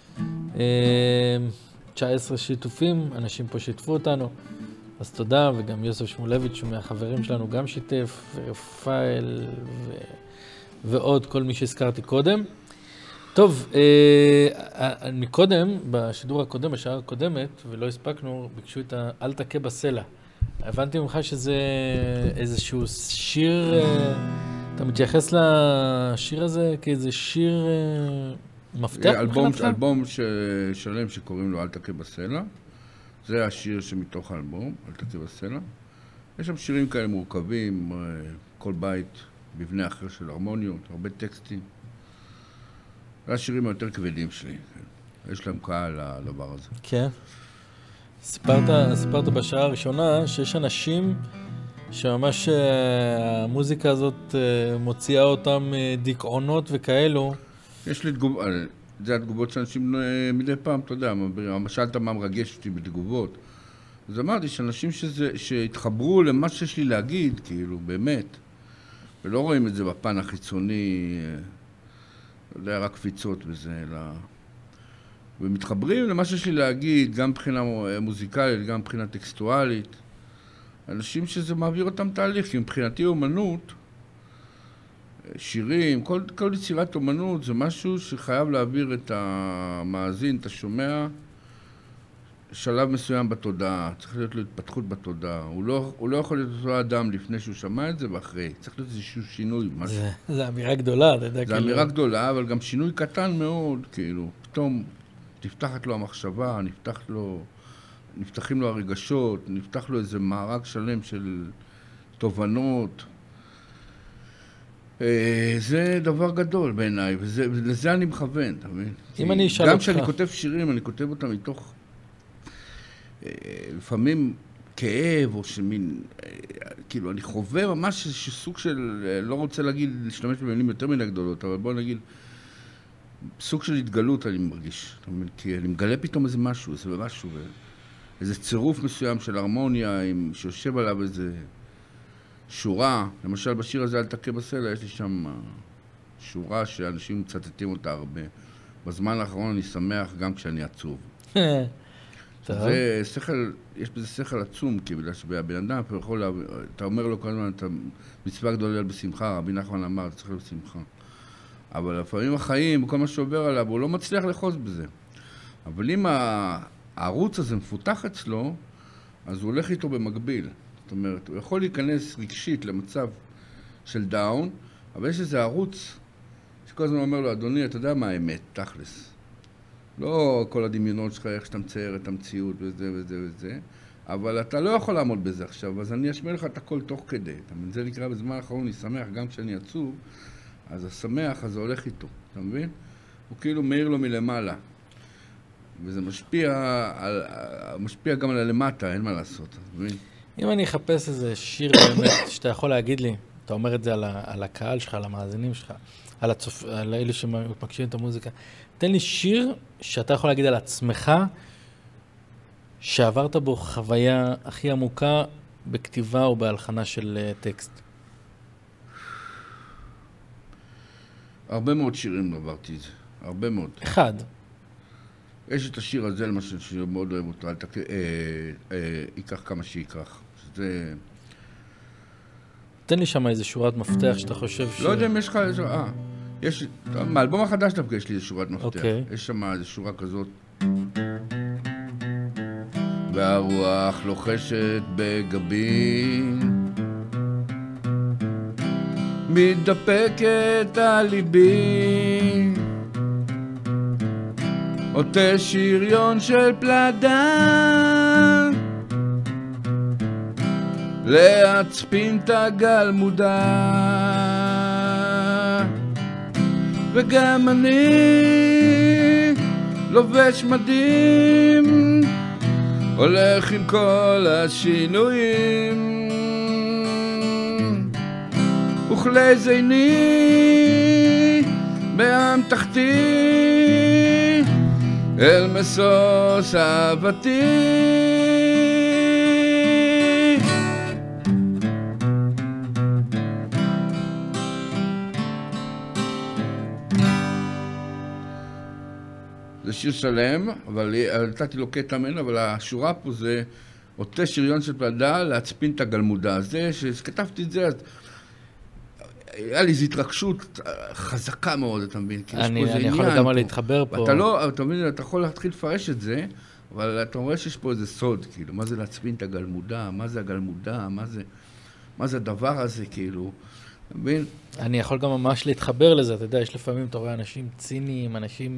תשע עשרה שיתופים, אנשים פה שיתפו אותנו, אז תודה, וגם יוסף שמולביץ' מהחברים שלנו גם שיתף, ורפאל ו... ועוד כל מי שהזכרתי קודם. טוב, אה, מקודם, בשידור הקודם, בשעה הקודמת, ולא הספקנו, ביקשו את ה... אל תכה בסלע. הבנתי ממך שזה איזשהו שיר, אתה מתייחס לשיר הזה כאיזה שיר מפתח מבחינתך? אלבום שלם שקוראים לו אל תכה בסלע. זה השיר שמתוך האלבום, אל תכה בסלע. יש שם שירים כאלה מורכבים, כל בית, מבנה אחר של הרמוניות, הרבה טקסטים. זה השירים היותר כבדים שלי. יש להם קהל לדבר הזה. כן. סיפרת, סיפרת בשעה הראשונה שיש אנשים שממש המוזיקה הזאת מוציאה אותם דיכאונות וכאלו. יש לי תגובות, זה התגובות שאנשים מדי פעם, אתה יודע, שאלת מה מרגש אותי בתגובות. אז אמרתי שאנשים שזה, שהתחברו למה שיש לי להגיד, כאילו, באמת, ולא רואים את זה בפן החיצוני, לא יודע, רק קפיצות בזה, אלא... ומתחברים למה שיש לי להגיד, גם מבחינה מוזיקלית, גם מבחינה טקסטואלית. אנשים שזה מעביר אותם תהליך, כי מבחינתי אומנות, שירים, כל, כל יצירת אומנות זה משהו שחייב להעביר את המאזין, את השומע, שלב מסוים בתודעה. צריך להיות לו התפתחות בתודעה. הוא לא, הוא לא יכול להיות אותו אדם לפני שהוא שמע את זה ואחרי. צריך להיות איזשהו שינוי, משהו. זה, זה אמירה גדולה, אתה יודע. זה כאילו... אמירה גדולה, אבל גם שינוי קטן מאוד, כאילו. פתאום נפתחת לו המחשבה, נפתח לו, נפתחים לו הרגשות, נפתח לו איזה מארג שלם של תובנות. זה דבר גדול בעיניי, ולזה אני מכוון, אתה מבין? אם אני אשאל אותך... גם כשאני כותב שירים, אני כותב אותם מתוך לפעמים כאב, או שמין, כאילו, אני חווה ממש סוג של, לא רוצה להגיד, להשתמש במילים יותר מן הגדולות, אבל בוא נגיד, סוג של התגלות אני מרגיש, אתה מבין? כי אני מגלה פתאום איזה משהו, איזה משהו, איזה צירוף מסוים של הרמוניה, שיושב עליו איזה שורה, למשל בשיר הזה, אל תכה בסלע, יש לי שם שורה שאנשים מצטטים אותה הרבה. בזמן האחרון אני שמח גם כשאני עצוב. זה שכל, יש בזה שכל עצום, כי בגלל שבן אדם יכול, אתה אומר לו כל הזמן, אתה מצווה גדולה בשמחה, רבי נחמן אמר, אתה צריך להיות בשמחה. אבל לפעמים החיים, וכל מה שעובר עליו, הוא לא מצליח לחוז בזה. אבל אם הערוץ הזה מפותח אצלו, אז הוא הולך איתו במקביל. זאת אומרת, הוא יכול להיכנס רגשית למצב של דאון, אבל יש איזה ערוץ שכל הזמן אומר לו, אדוני, אתה יודע מה האמת, תכלס. לא כל הדמיונות שלך, איך שאתה מצייר את המציאות וזה וזה וזה, אבל אתה לא יכול לעמוד בזה עכשיו, אז אני אשמיע לך את הכל תוך כדי. אתה מבין? זה נקרא בזמן האחרון, אני שמח גם כשאני עצוב, אז השמח, אז זה הולך איתו, אתה מבין? הוא כאילו מאיר לו מלמעלה. וזה משפיע, על, משפיע גם על הלמטה, אין מה לעשות, אתה מבין? אם אני אחפש איזה שיר באמת שאתה יכול להגיד לי, אתה אומר את זה על, ה, על הקהל שלך, על המאזינים שלך, על, הצופ... על אלה שמקשיבים את המוזיקה, תן לי שיר שאתה יכול להגיד על עצמך, שעברת בו חוויה הכי עמוקה בכתיבה או בהלחנה של טקסט. הרבה מאוד שירים עברתי את זה, הרבה מאוד. אחד. יש את השיר הזה, למשל, שאני מאוד אוהב אותו, אל תק... אה, אה, ייקח כמה שיקח. שזה... תן לי שם איזה שורת מפתח שאתה חושב ש... לא יודע אם יש לך איזה... אה, יש... מהאלבום החדש דווקא יש לי איזה שורת מפתח. אוקיי. יש שם איזה שורה כזאת. והרוח לוחשת בגבי, מתדפקת על ליבי, עוטה שריון של פלדה, להצפין את הגלמודה, וגם אני לובש מדים, הולך עם כל השינויים, וכלי זיני באמתחתי אל משוש אהבתי. זה שיר שלם, אבל נתתי לו קטע ממנו, אבל השורה פה זה עוטה שריון של פלדה להצפין את הגלמודה. זה, שכתבתי את זה, אז היה לי איזו התרגשות חזקה מאוד, אתה מבין? אני, אני יכול גם להתחבר פה. ואתה לא, אתה מבין, אתה יכול להתחיל לפרש את זה, אבל אתה רואה שיש פה איזה סוד, כאילו, מה זה להצפין את הגלמודה, מה זה הגלמודה, מה זה, מה זה הדבר הזה, כאילו, אתה מבין? אני יכול גם ממש להתחבר לזה, אתה יודע, יש לפעמים, אתה רואה אנשים ציניים, אנשים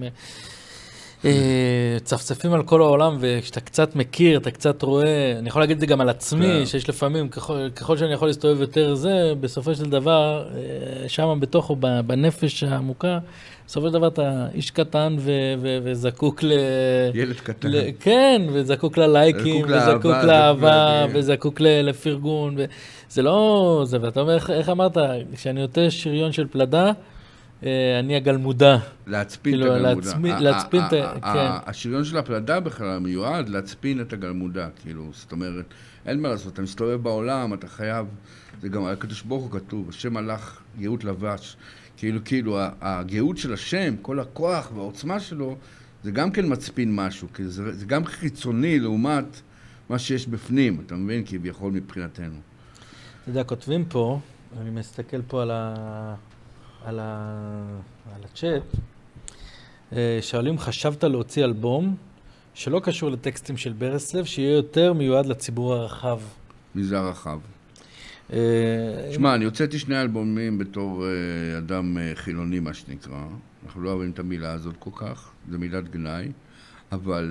צפצפים על כל העולם, וכשאתה קצת מכיר, אתה קצת רואה, אני יכול להגיד את זה גם על עצמי, שיש לפעמים, ככל שאני יכול להסתובב יותר זה, בסופו של דבר, שם בתוכו, בנפש העמוקה, בסופו של דבר אתה איש קטן וזקוק ל... ילד קטן. כן, וזקוק ללייקים, וזקוק לאהבה, וזקוק לפרגון, זה לא זה, ואתה אומר, איך אמרת, כשאני נוטה שריון של פלדה, אני הגלמודה. להצפין את הגלמודה. להצפין את... כן. השריון של הפלדה בכלל מיועד להצפין את הגלמודה, כאילו, זאת אומרת, אין מה לעשות, אתה מסתובב בעולם, אתה חייב, זה גם על הקדוש ברוך הוא כתוב, השם הלך גאות לבש, כאילו, כאילו, הגאות של השם, כל הכוח והעוצמה שלו, זה גם כן מצפין משהו, כי זה, זה גם חיצוני לעומת מה שיש בפנים, אתה מבין? כביכול מבחינתנו. אתה יודע, כותבים פה, אני מסתכל פה על ה... על, ה... על הצ'אט, שואלים, חשבת להוציא אלבום שלא קשור לטקסטים של ברסלב, שיהיה יותר מיועד לציבור הרחב? מי זה הרחב? שמע, אני הוצאתי שני אלבומים בתור אדם חילוני, מה שנקרא. אנחנו לא אוהבים את המילה הזאת כל כך, זה מילת גנאי, אבל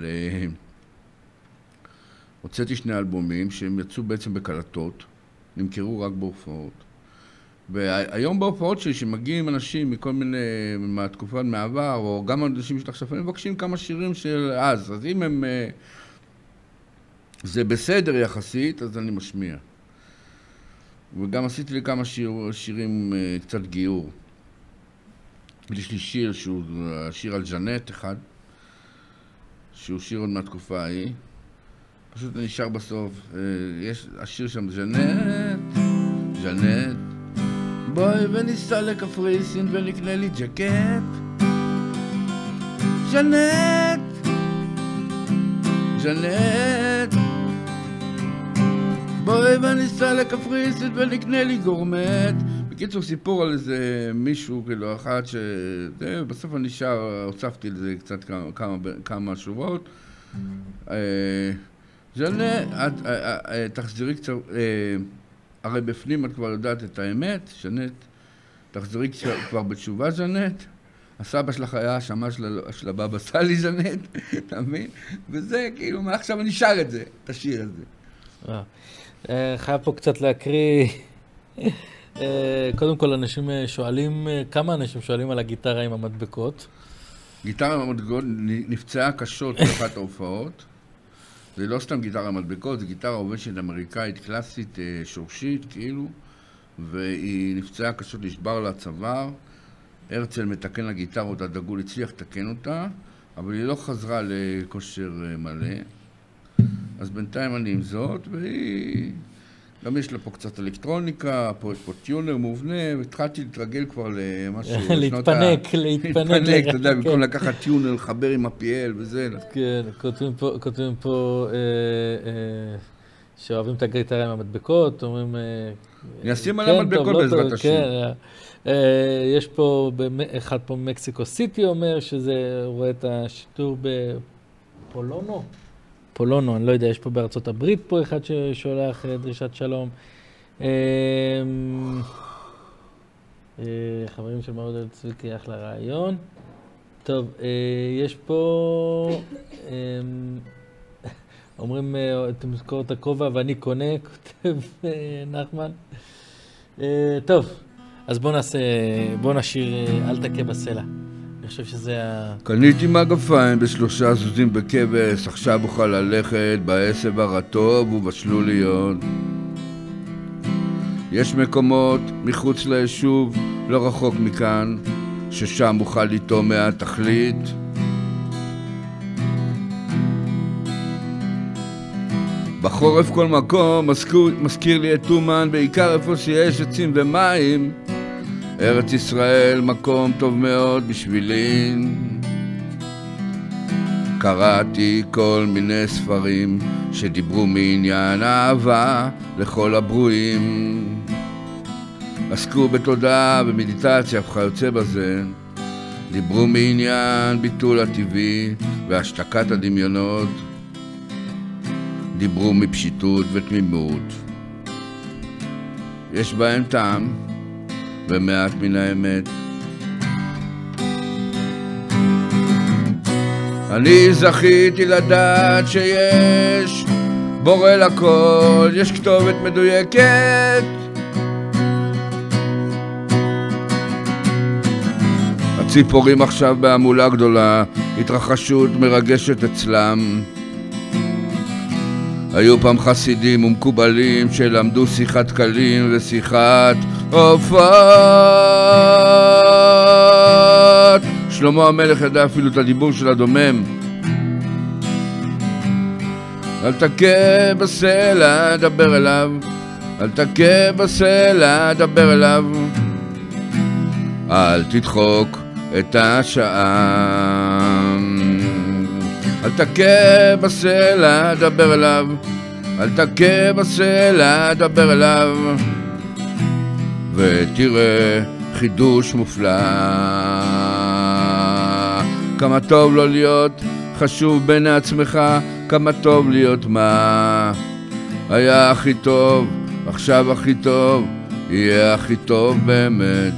הוצאתי שני אלבומים שהם יצאו בעצם בקלטות, נמכרו רק בהופעות. והיום בהופעות שלי, שמגיעים אנשים מכל מיני, מהתקופת מעבר, או גם אנשים של עכשיו, הם מבקשים כמה שירים של אז. אז אם הם... זה בסדר יחסית, אז אני משמיע. וגם עשיתי לי כמה שיר, שירים קצת גיור. יש לי שיר שהוא שיר על ז'נט אחד, שהוא שיר עוד מהתקופה ההיא. פשוט נשאר בסוף. יש השיר שם ז'נט, ז'נט, בואי וניסע לקפריסין ונקנה לי ג'קט. ז'נט, ז'נט, בואי וניסע לקפריסין ונקנה לי גורמט. בקיצור, סיפור על איזה מישהו, כאילו, אחד ש... בסוף אני נשאר, הוצפתי לזה קצת כמה, כמה שורות. ז'נט, תחזרי קצת... הרי בפנים את כבר יודעת את האמת, ז'נט, תחזרי כבר בתשובה ז'נט, הסבא שלך היה השמה של הבבא סאלי ז'נט, אתה מבין? וזה כאילו, מה עכשיו אני שר את זה, את השיר הזה. חייב פה קצת להקריא, קודם כל אנשים שואלים, כמה אנשים שואלים על הגיטרה עם המדבקות? גיטרה עם המדבקות נפצעה קשות באחת ההופעות. זה לא סתם גיטרה מדבקות, זה גיטרה עובשת אמריקאית קלאסית, שורשית, כאילו, והיא נפצעה קשות, לשבר לה צוואר. הרצל מתקן לגיטרות, הדגול הצליח לתקן אותה, אבל היא לא חזרה לכושר מלא. אז בינתיים אני עם זאת, והיא גם יש לה פה קצת אלקטרוניקה, פה יש פה טיונר מובנה, והתחלתי להתרגל כבר למשהו. להתפנק, להתפנק. להתפנק, אתה יודע, במקום לקחת טיונר, לחבר עם ה-פי אל וזה. כן, כותבים פה שאוהבים את הגיטרה עם המדבקות, אומרים... אני אשים על המדבקות בעזרת השם. יש פה, אחד פה מקסיקו סיטי אומר, שזה רואה את השיטור בפולונו. פולונו, אני לא יודע, יש פה בארצות הברית פה אחד ששולח דרישת שלום. חברים של מאוד אל צביקי, אחלה רעיון. טוב, יש פה, אומרים, אתם זכור את הכובע ואני קונה, כותב נחמן. טוב, אז בואו נעשה, בואו נשאיר אל תכה בסלע. אני חושב שזה ה... קניתי מגפיים בשלושה זוזים בכבש, עכשיו אוכל ללכת בעשב הרטוב ובשלוליות. יש מקומות מחוץ ליישוב, לא רחוק מכאן, ששם אוכל לטעום מהתכלית. בחורף כל מקום מזכיר, מזכיר לי את תומן, בעיקר איפה שיש עצים ומים. ארץ ישראל מקום טוב מאוד בשבילי. קראתי כל מיני ספרים שדיברו מעניין אהבה לכל הברואים. עסקו בתודעה ומדיטציה וכיוצא בזה. דיברו מעניין ביטול הטבעי והשתקת הדמיונות. דיברו מפשיטות ותמימות. יש בהם טעם ומעט מן האמת. אני זכיתי לדעת שיש בורא לכל, יש כתובת מדויקת. הציפורים עכשיו בהמולה גדולה, התרחשות מרגשת אצלם. היו פעם חסידים ומקובלים שלמדו שיחת קלים ושיחת עופות. שלמה המלך ידע אפילו את הדיבור של הדומם. אל תכה בסלע, דבר אליו. אל תכה בסלע, דבר אליו. אל תדחוק את השעה. אל תכה בסלע, דבר אליו. אל תכה בסלע, דבר אליו. ותראה חידוש מופלא. כמה טוב לא להיות חשוב בין עצמך, כמה טוב להיות מה היה הכי טוב, עכשיו הכי טוב, יהיה הכי טוב באמת.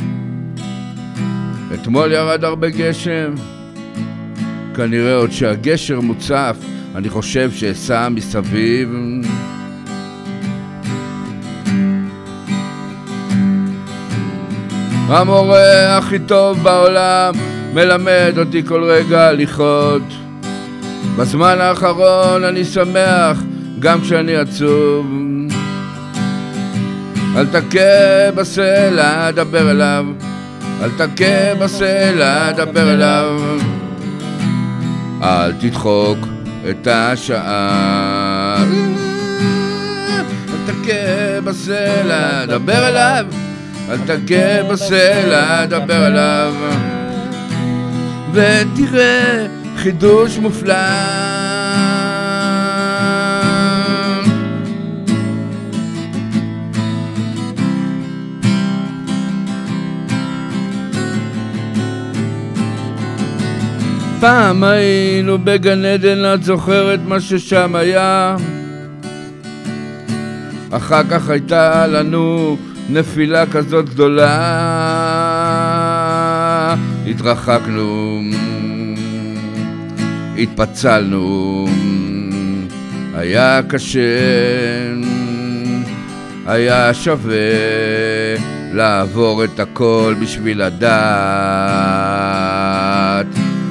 אתמול ירד הרבה גשם, כנראה עוד שהגשר מוצף, אני חושב שאסע מסביב. המורה הכי טוב בעולם מלמד אותי כל רגע לחיות. בזמן האחרון אני שמח גם כשאני עצוב. אל תכה בסלע, דבר אליו. אל תכה בסלע, דבר אליו. אל תדחוק את השעה. אל תכה בסלע, דבר אליו. אל תכה בסלע, דבר אליו. ותראה חידוש מופלא. פעם היינו בגן עדן, את זוכרת מה ששם היה? אחר כך הייתה לנו נפילה כזאת גדולה. התרחקנו, התפצלנו, היה קשה, היה שווה לעבור את הכל בשביל לדעת,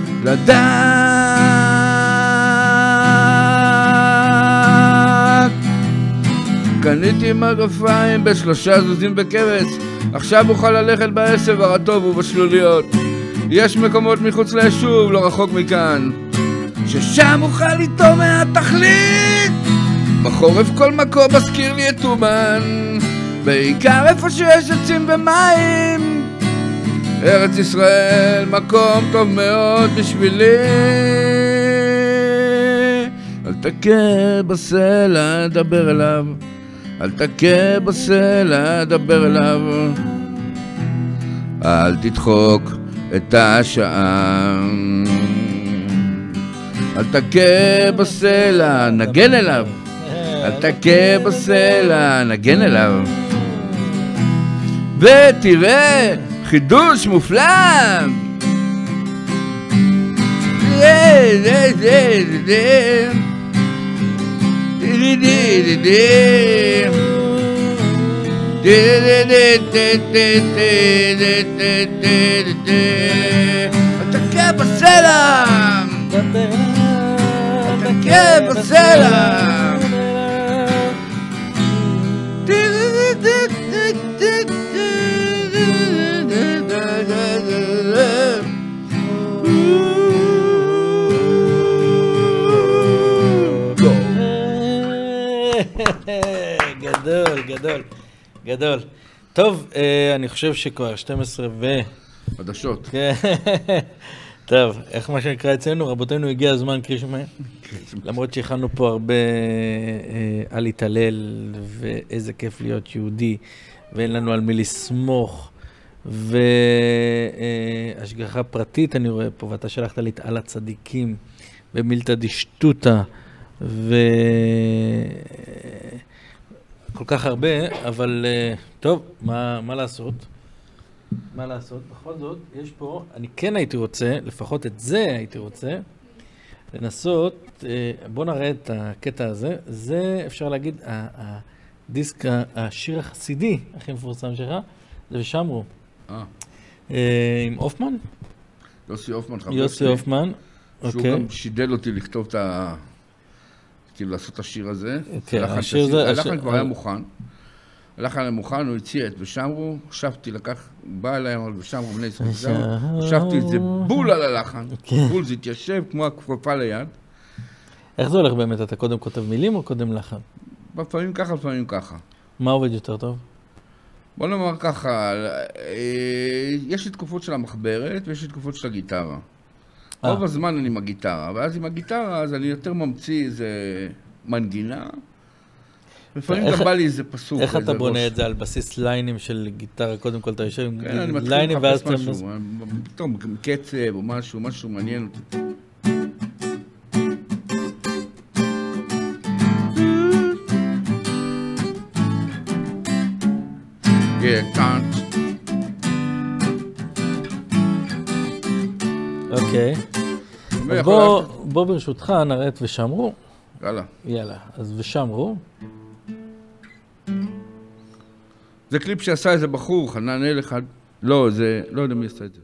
לדעת. קניתי מגפיים בשלושה זוזים בכבש, עכשיו אוכל ללכת בעשב הרטוב ובשלוליות. יש מקומות מחוץ ליישוב, לא רחוק מכאן, ששם אוכל איתו מהתכלית. בחורף כל מקום מזכיר לי את אומן, בעיקר איפה שיש עצים ומים. ארץ ישראל מקום טוב מאוד בשבילי. אל תכה בסלע, דבר אליו, אל תכה בסלע, דבר אליו. אל תדחוק את השעה, אל תכה בסלע, נגן אליו. אל תכה בסלע, נגן אליו. ותראה חידוש מופלא. אל תכה בסלע, אל תכה בסלע. גדול, גדול, גדול. טוב, אני חושב שכבר שתים עשרה ו... חדשות. טוב, איך מה שנקרא אצלנו, רבותינו, הגיע הזמן קרישמה. למרות שהכנו פה הרבה על התעלל, ואיזה כיף להיות יהודי, ואין לנו על מי לסמוך, והשגחה פרטית אני רואה פה, ואתה שלחת לי על הצדיקים, במילתא דשטותא, ו... כל כך הרבה, אבל טוב, מה, מה לעשות? מה לעשות? בכל זאת, יש פה, אני כן הייתי רוצה, לפחות את זה הייתי רוצה, לנסות, בוא נראה את הקטע הזה, זה אפשר להגיד, הדיסק, השיר החסידי הכי מפורסם שלך, זה ושמרו. אה. עם אופמן? יוסי אופמן, חבר יוסי אופמן, שהוא גם שידל אותי לכתוב את ה... כאילו לעשות את השיר הזה. כן, השיר זה... הלחן כבר היה מוכן. הלחן היה מוכן, הוא הציע את ושמרו, חשבתי, לקח, בא אליי, אמר ושמרו בני ישראל, חשבתי את זה בול על הלחן. בול, זה התיישב כמו הכפפה ליד. איך זה הולך באמת? אתה קודם כותב מילים או קודם לחן? לפעמים ככה, לפעמים ככה. מה עובד יותר טוב? בוא נאמר ככה, יש לי תקופות של המחברת ויש לי תקופות של הגיטרה. רוב הזמן אני עם הגיטרה, ואז עם הגיטרה אז אני יותר ממציא איזה מנגינה. לפעמים גם בא לי איזה פסוק. איך אתה בונה את זה על בסיס ליינים של גיטרה? קודם כל אתה יושב עם ליינים ואז... כן, אני מתחיל לחפש משהו, פתאום קצב או משהו, משהו מעניין אותי. Yeah, can't. אוקיי. אז בוא, בוא ברשותך נראה את ושמרו. יאללה. יאללה, אז ושמרו. זה קליפ שעשה איזה בחור, חנן אל אחד. לא, זה, לא יודע מי עשה את זה.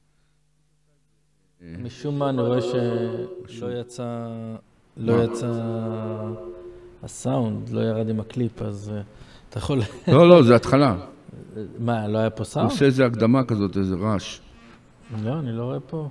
משום מה אני רואה שלא יצא, לא יצא הסאונד, לא ירד עם הקליפ, אז אתה יכול... לא, לא, זה התחלה. מה, לא היה פה סאונד? הוא עושה איזה הקדמה כזאת, איזה רעש. לא, אני לא רואה פה.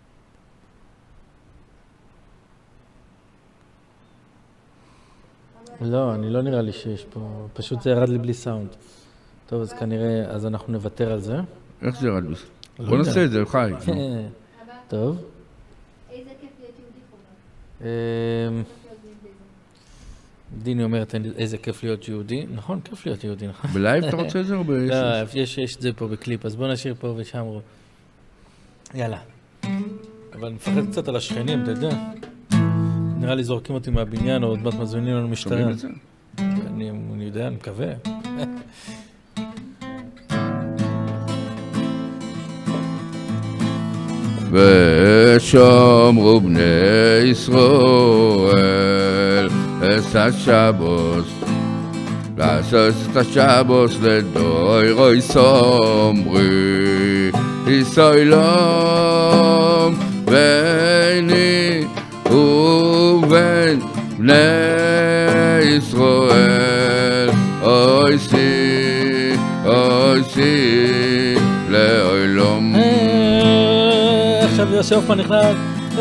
לא, אני לא נראה לי שיש פה, פשוט זה ירד לי בלי סאונד. טוב, אז כנראה, אז אנחנו נוותר על זה. איך זה ירד בלי סאונד? בוא נעשה את זה, חי. טוב. איזה כיף להיות יהודי חובה? דיני אומרת איזה כיף להיות יהודי. נכון, כיף להיות יהודי, נכון? בלייב אתה רוצה את זה או ב... לא, יש את זה פה בקליפ, אז בוא נשאיר פה ושמרו. יאללה. אבל נפחד קצת על השכנים, אתה יודע. נראה לי זורקים אותי מהבניין, או עוד מעט מזמינים לנו משטרה. שומעים את זה? אני יודע, אני מקווה. ושומרו בני ישראל את השבוס, לעשות את השבוס לדורי סומרי ישראלום ביני ובין בני ישראל אוי סי אוי סי לעולם. עכשיו יוסי אופמן נכנס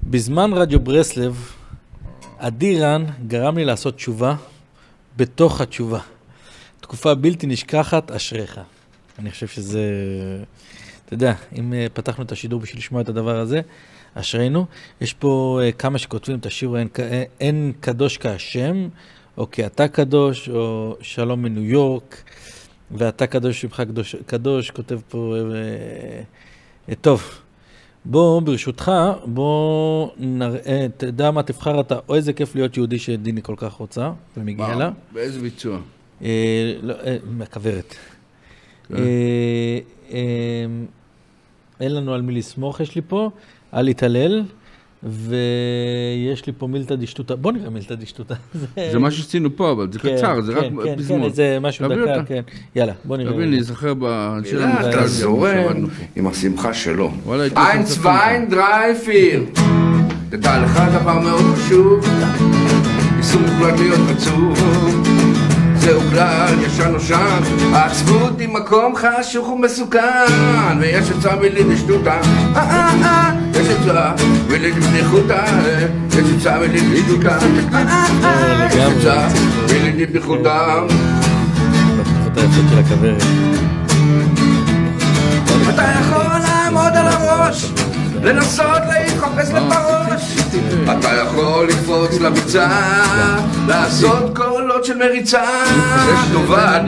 בזמן רדיו ברסלב, עדי רן גרם לי לעשות תשובה בתוך התשובה. תקופה בלתי נשכחת, אשריך. אני חושב שזה, אתה יודע, אם פתחנו את השידור בשביל לשמוע את הדבר הזה, אשרינו. יש פה כמה שכותבים את השיר, אין, אין קדוש כהשם, או כי אתה קדוש, או שלום מניו יורק, ואתה קדוש שבך קדוש, קדוש, כותב פה, אה, אה, טוב. בוא, ברשותך, בוא נראה, תדע מה תבחר אתה, או איזה כיף להיות יהודי שדיני כל כך רוצה, ומגיע לה. באיזה ביצוע? אה, לא, אה, מהכברת. אה, אה, אין לנו על מי לסמוך, יש לי פה, על להתעלל, ויש לי פה מילתא דשטותא. בוא נראה מילתא דשטותא. זה מה שעשינו פה, אבל זה קצר, זה רק פזמון. כן, זה משהו דקה, כן. יאללה, בוא נראה. תבין, אני זוכר בשיר המוזיקה. אתה זורם עם השמחה שלו. אין, צוויין, דרי, פיר. תדע לך דבר מאוד חשוב, יישום מוחלט להיות עצוב. זהו כלל, ישן או שם, העצבות היא מקום חשוך ומסוכן, ויש עצה מילי דשטותא, אה אה אה, יש עצה מילי דבדיחותא, יש עצה מילי דשטותא, אה אה אה, יש עצה מילי דבדיחותא. בתקופות היפות של הכברת. אתה יכול לעמוד על הראש, לנסות להתחפש לפרוש, אתה יכול לקפוץ לביצה, לעשות קולות של מריצה, נובעת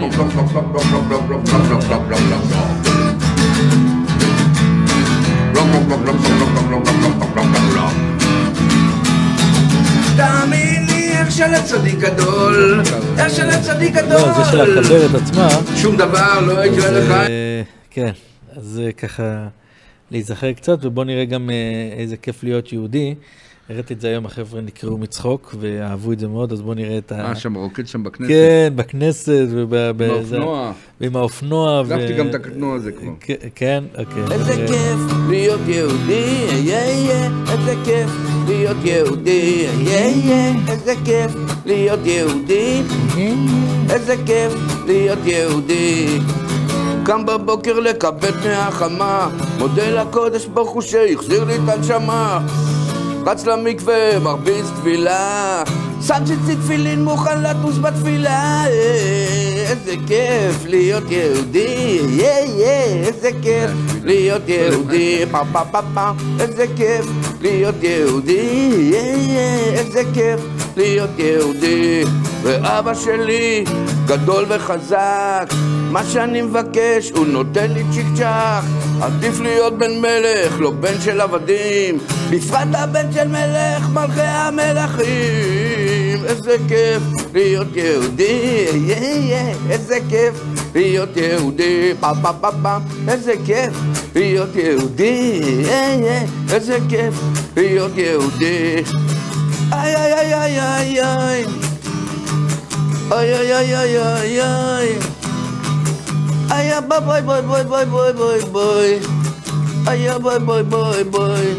תאמין לי איך של הצדיק גדול, איך של הצדיק גדול, לא, זה של הכברת עצמה, שום דבר לא יקרה לך. כן, אז ככה להיזכר קצת, ובוא נראה גם איזה כיף להיות יהודי. הראיתי את זה היום, החבר'ה נקראו מצחוק, ואהבו את זה מאוד, אז בוא נראה את ה... אה, שם רוקד שם בכנסת? כן, בכנסת, באופנוע. ועם האופנוע. החלפתי גם את הקטנוע הזה כבר. כן, אוקיי. איזה כיף להיות יהודי, איזה כיף להיות יהודי, איזה כיף להיות יהודי, איזה כיף להיות יהודי. קם בבוקר לקבל מהחמה, מודה לקודש ברוך הוא שהחזיר לי את הנשמה, רץ למקווה, מרביץ תפילה, שם ציצי תפילין מוכן לטוס בתפילה. איזה כיף להיות יהודי, איזה כיף להיות יהודי, פה פה פה פה, איזה כיף להיות יהודי, איזה כיף להיות יהודי. ואבא שלי גדול וחזק, מה שאני מבקש הוא נותן לי צ'יק צ'ק. עדיף להיות בן מלך, לא בן של עבדים, בפרט הבן של מלך מלכי המלכים. איזה כיף להיות יהודי, איזה כיף להיות יהודי, פה פה פה פה, איזה כיף להיות יהודי, איזה כיף להיות יהודי. איי איי איי איי איי איי איי איי איי איי איי איי איי ביי ביי ביי ביי ביי ביי ביי ביי איי ביי ביי ביי ביי.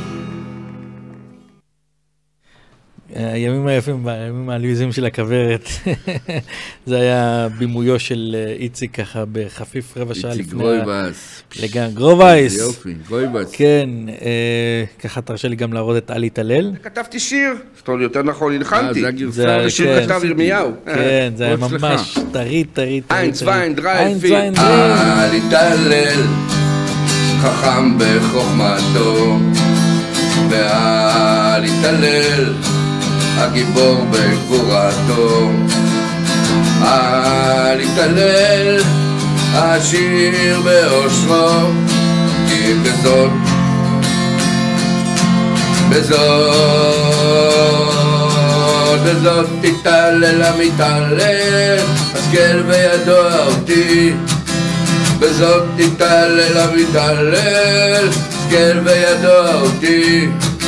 הימים היפים, הימים העליזים של הכברת, זה היה בימויו של איציק ככה בחפיף רבע שעה לפני. איציק גרויבס. לגמרי, גרובייס. יופי, גרויבס. כן, ככה תרשה לי גם להראות את אל יתהלל. כתבתי שיר, זאת אומרת יותר נכון, הלחנתי. זה הגרסה. השיר כתב ירמיהו. כן, זה היה ממש טרי, טרי, טרי. אין צוויין דרי פי. אל יתהלל, חכם בחוכמתו, ואל יתהלל, הגיבור בגבורתו. אל יתהלל, העשיר באושרו, כי בזאת, בזאת, בזאת תתהלל המתהלל, השכל וידוע אותי. בזאת תתהלל המתהלל, השכל וידוע אותי.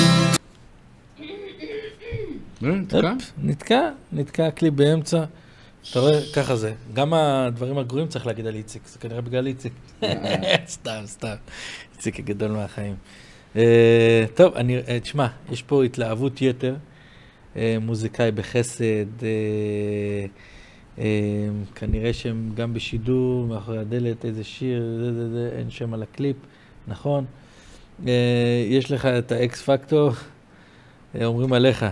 נתקע, נתקע כלי באמצע. אתה רואה, ככה זה. גם הדברים הגרועים צריך להגיד על איציק, זה כנראה בגלל איציק. סתם, סתם. איציק הגדול מהחיים. טוב, תשמע, יש פה התלהבות יתר, מוזיקאי בחסד, כנראה שהם גם בשידור, מאחורי הדלת, איזה שיר, זה, זה, זה, אין שם על הקליפ, נכון? יש לך את האקס פקטור, אומרים עליך.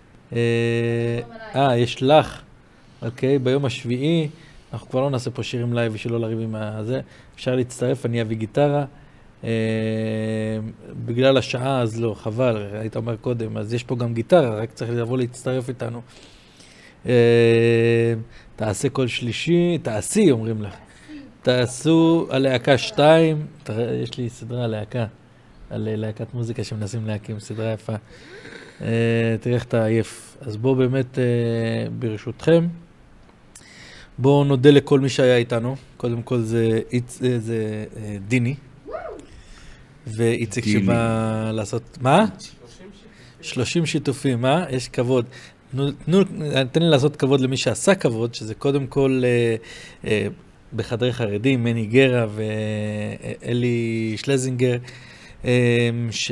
אה, יש לך. אוקיי, ביום השביעי, אנחנו כבר לא נעשה פה שירים לייב ושלא לריב עם הזה. אפשר להצטרף, אני אביא גיטרה. בגלל השעה, אז לא, חבל, היית אומר קודם, אז יש פה גם גיטרה, רק צריך לבוא להצטרף איתנו. תעשה כל שלישי, תעשי, אומרים לך. תעשו הלהקה שתיים, יש לי סדרה להקה, על להקת מוזיקה שמנסים להקים, סדרה יפה. תראה איך אתה עייף. אז בואו באמת, ברשותכם, בואו נודה לכל מי שהיה איתנו. קודם כל זה, זה, זה דיני, ואיציק שבא לעשות, מה? שלושים שיתופים, מה? יש כבוד. תנו, תן לי לעשות כבוד למי שעשה כבוד, שזה קודם כל אה, אה, בחדרי חרדים, מני גרה ואלי שלזינגר, אה,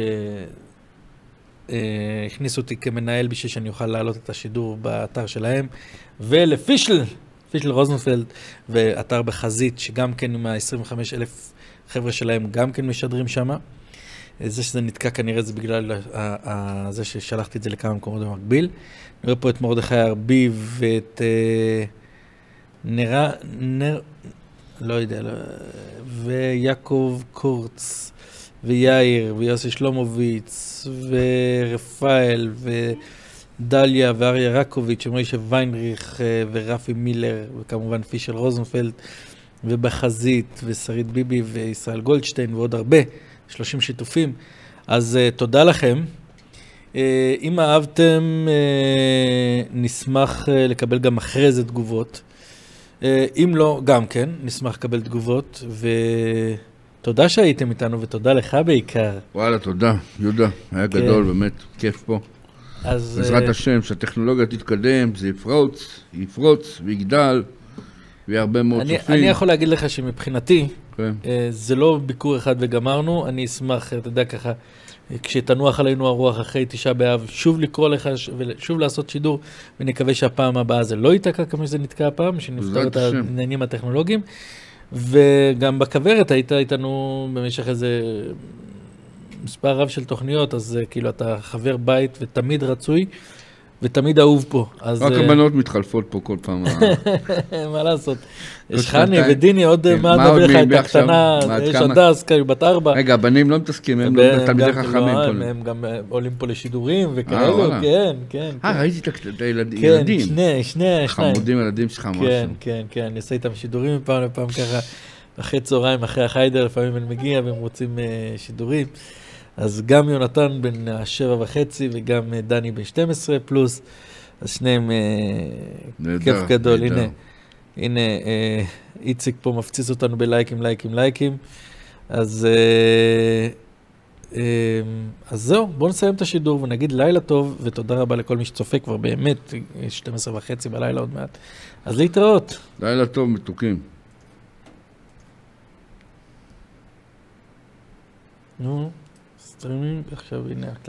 שהכניסו אותי כמנהל בשביל שאני אוכל להעלות את השידור באתר שלהם, ולפישל, פישל רוזנפלד, ואתר בחזית, שגם כן עם ה-עשרים וחמישה אלף חבר'ה שלהם גם כן משדרים שם. זה שזה נתקע כנראה זה בגלל זה ששלחתי את זה לכמה מקומות במקביל. נראה פה את מרדכי ארביב ואת נראה, נר, לא יודע, לא, ויעקב קורץ ויאיר ויוסי שלומוביץ ורפאל ודליה ואריה רקוביץ' ומוישה ויינריך ורפי מילר וכמובן פישל רוזנפלד ובחזית ושרית ביבי וישראל גולדשטיין ועוד הרבה, שלושים שיתופים. אז uh, תודה לכם. Uh, אם אהבתם, uh, נשמח uh, לקבל גם אחרי זה תגובות. Uh, אם לא, גם כן, נשמח לקבל תגובות. ותודה שהייתם איתנו, ותודה לך בעיקר. וואלה, תודה, יהודה. היה כן. גדול, באמת, כיף פה. אז... בעזרת uh... השם, שהטכנולוגיה תתקדם, זה יפרוץ, יפרוץ ויגדל. והרבה מאוד אני, צופים. אני יכול להגיד לך שמבחינתי, כן. זה לא ביקור אחד וגמרנו, אני אשמח, אתה יודע ככה, כשתנוח עלינו הרוח אחרי תשעה באב, שוב לקרוא לך ושוב לעשות שידור, ונקווה שהפעם הבאה זה לא ייתקע כמו שזה נתקע הפעם, שנפתור את העניינים הטכנולוגיים, וגם בכוורת היית איתנו במשך איזה מספר רב של תוכניות, אז כאילו אתה חבר בית ותמיד רצוי, ותמיד אהוב פה. רק הבנות מתחלפות פה כל פעם. מה לעשות? יש חני ודיני, עוד מה נדבר לך, את הקטנה, יש הדס, כאילו בת ארבע. רגע, הבנים לא מתסכים, הם לא תלמידי חכמים. הם גם עולים פה לשידורים וכאלו, כן, כן. אה, ראיתי את הילדים. כן, שני, שני. חמודים ילדים שלך משהו. כן, כן, כן, אני עושה איתם שידורים מפעם לפעם ככה, אחרי צהריים, אחרי החיידר, לפעמים אני מגיע והם רוצים שידורים. אז גם יונתן בן השבע וחצי וגם דני בן שתים עשרה פלוס, אז שניהם נדע, כיף גדול. נדע. הנה, הנה אה, איציק פה מפציץ אותנו בלייקים, לייקים, לייקים. אז, אה, אה, אז זהו, בואו נסיים את השידור ונגיד לילה טוב, ותודה רבה לכל מי שצופה כבר באמת, שתים עשרה וחצי בלילה עוד מעט. אז להתראות. לילה טוב, מתוקים. נו. סטרימינג, עכשיו הנה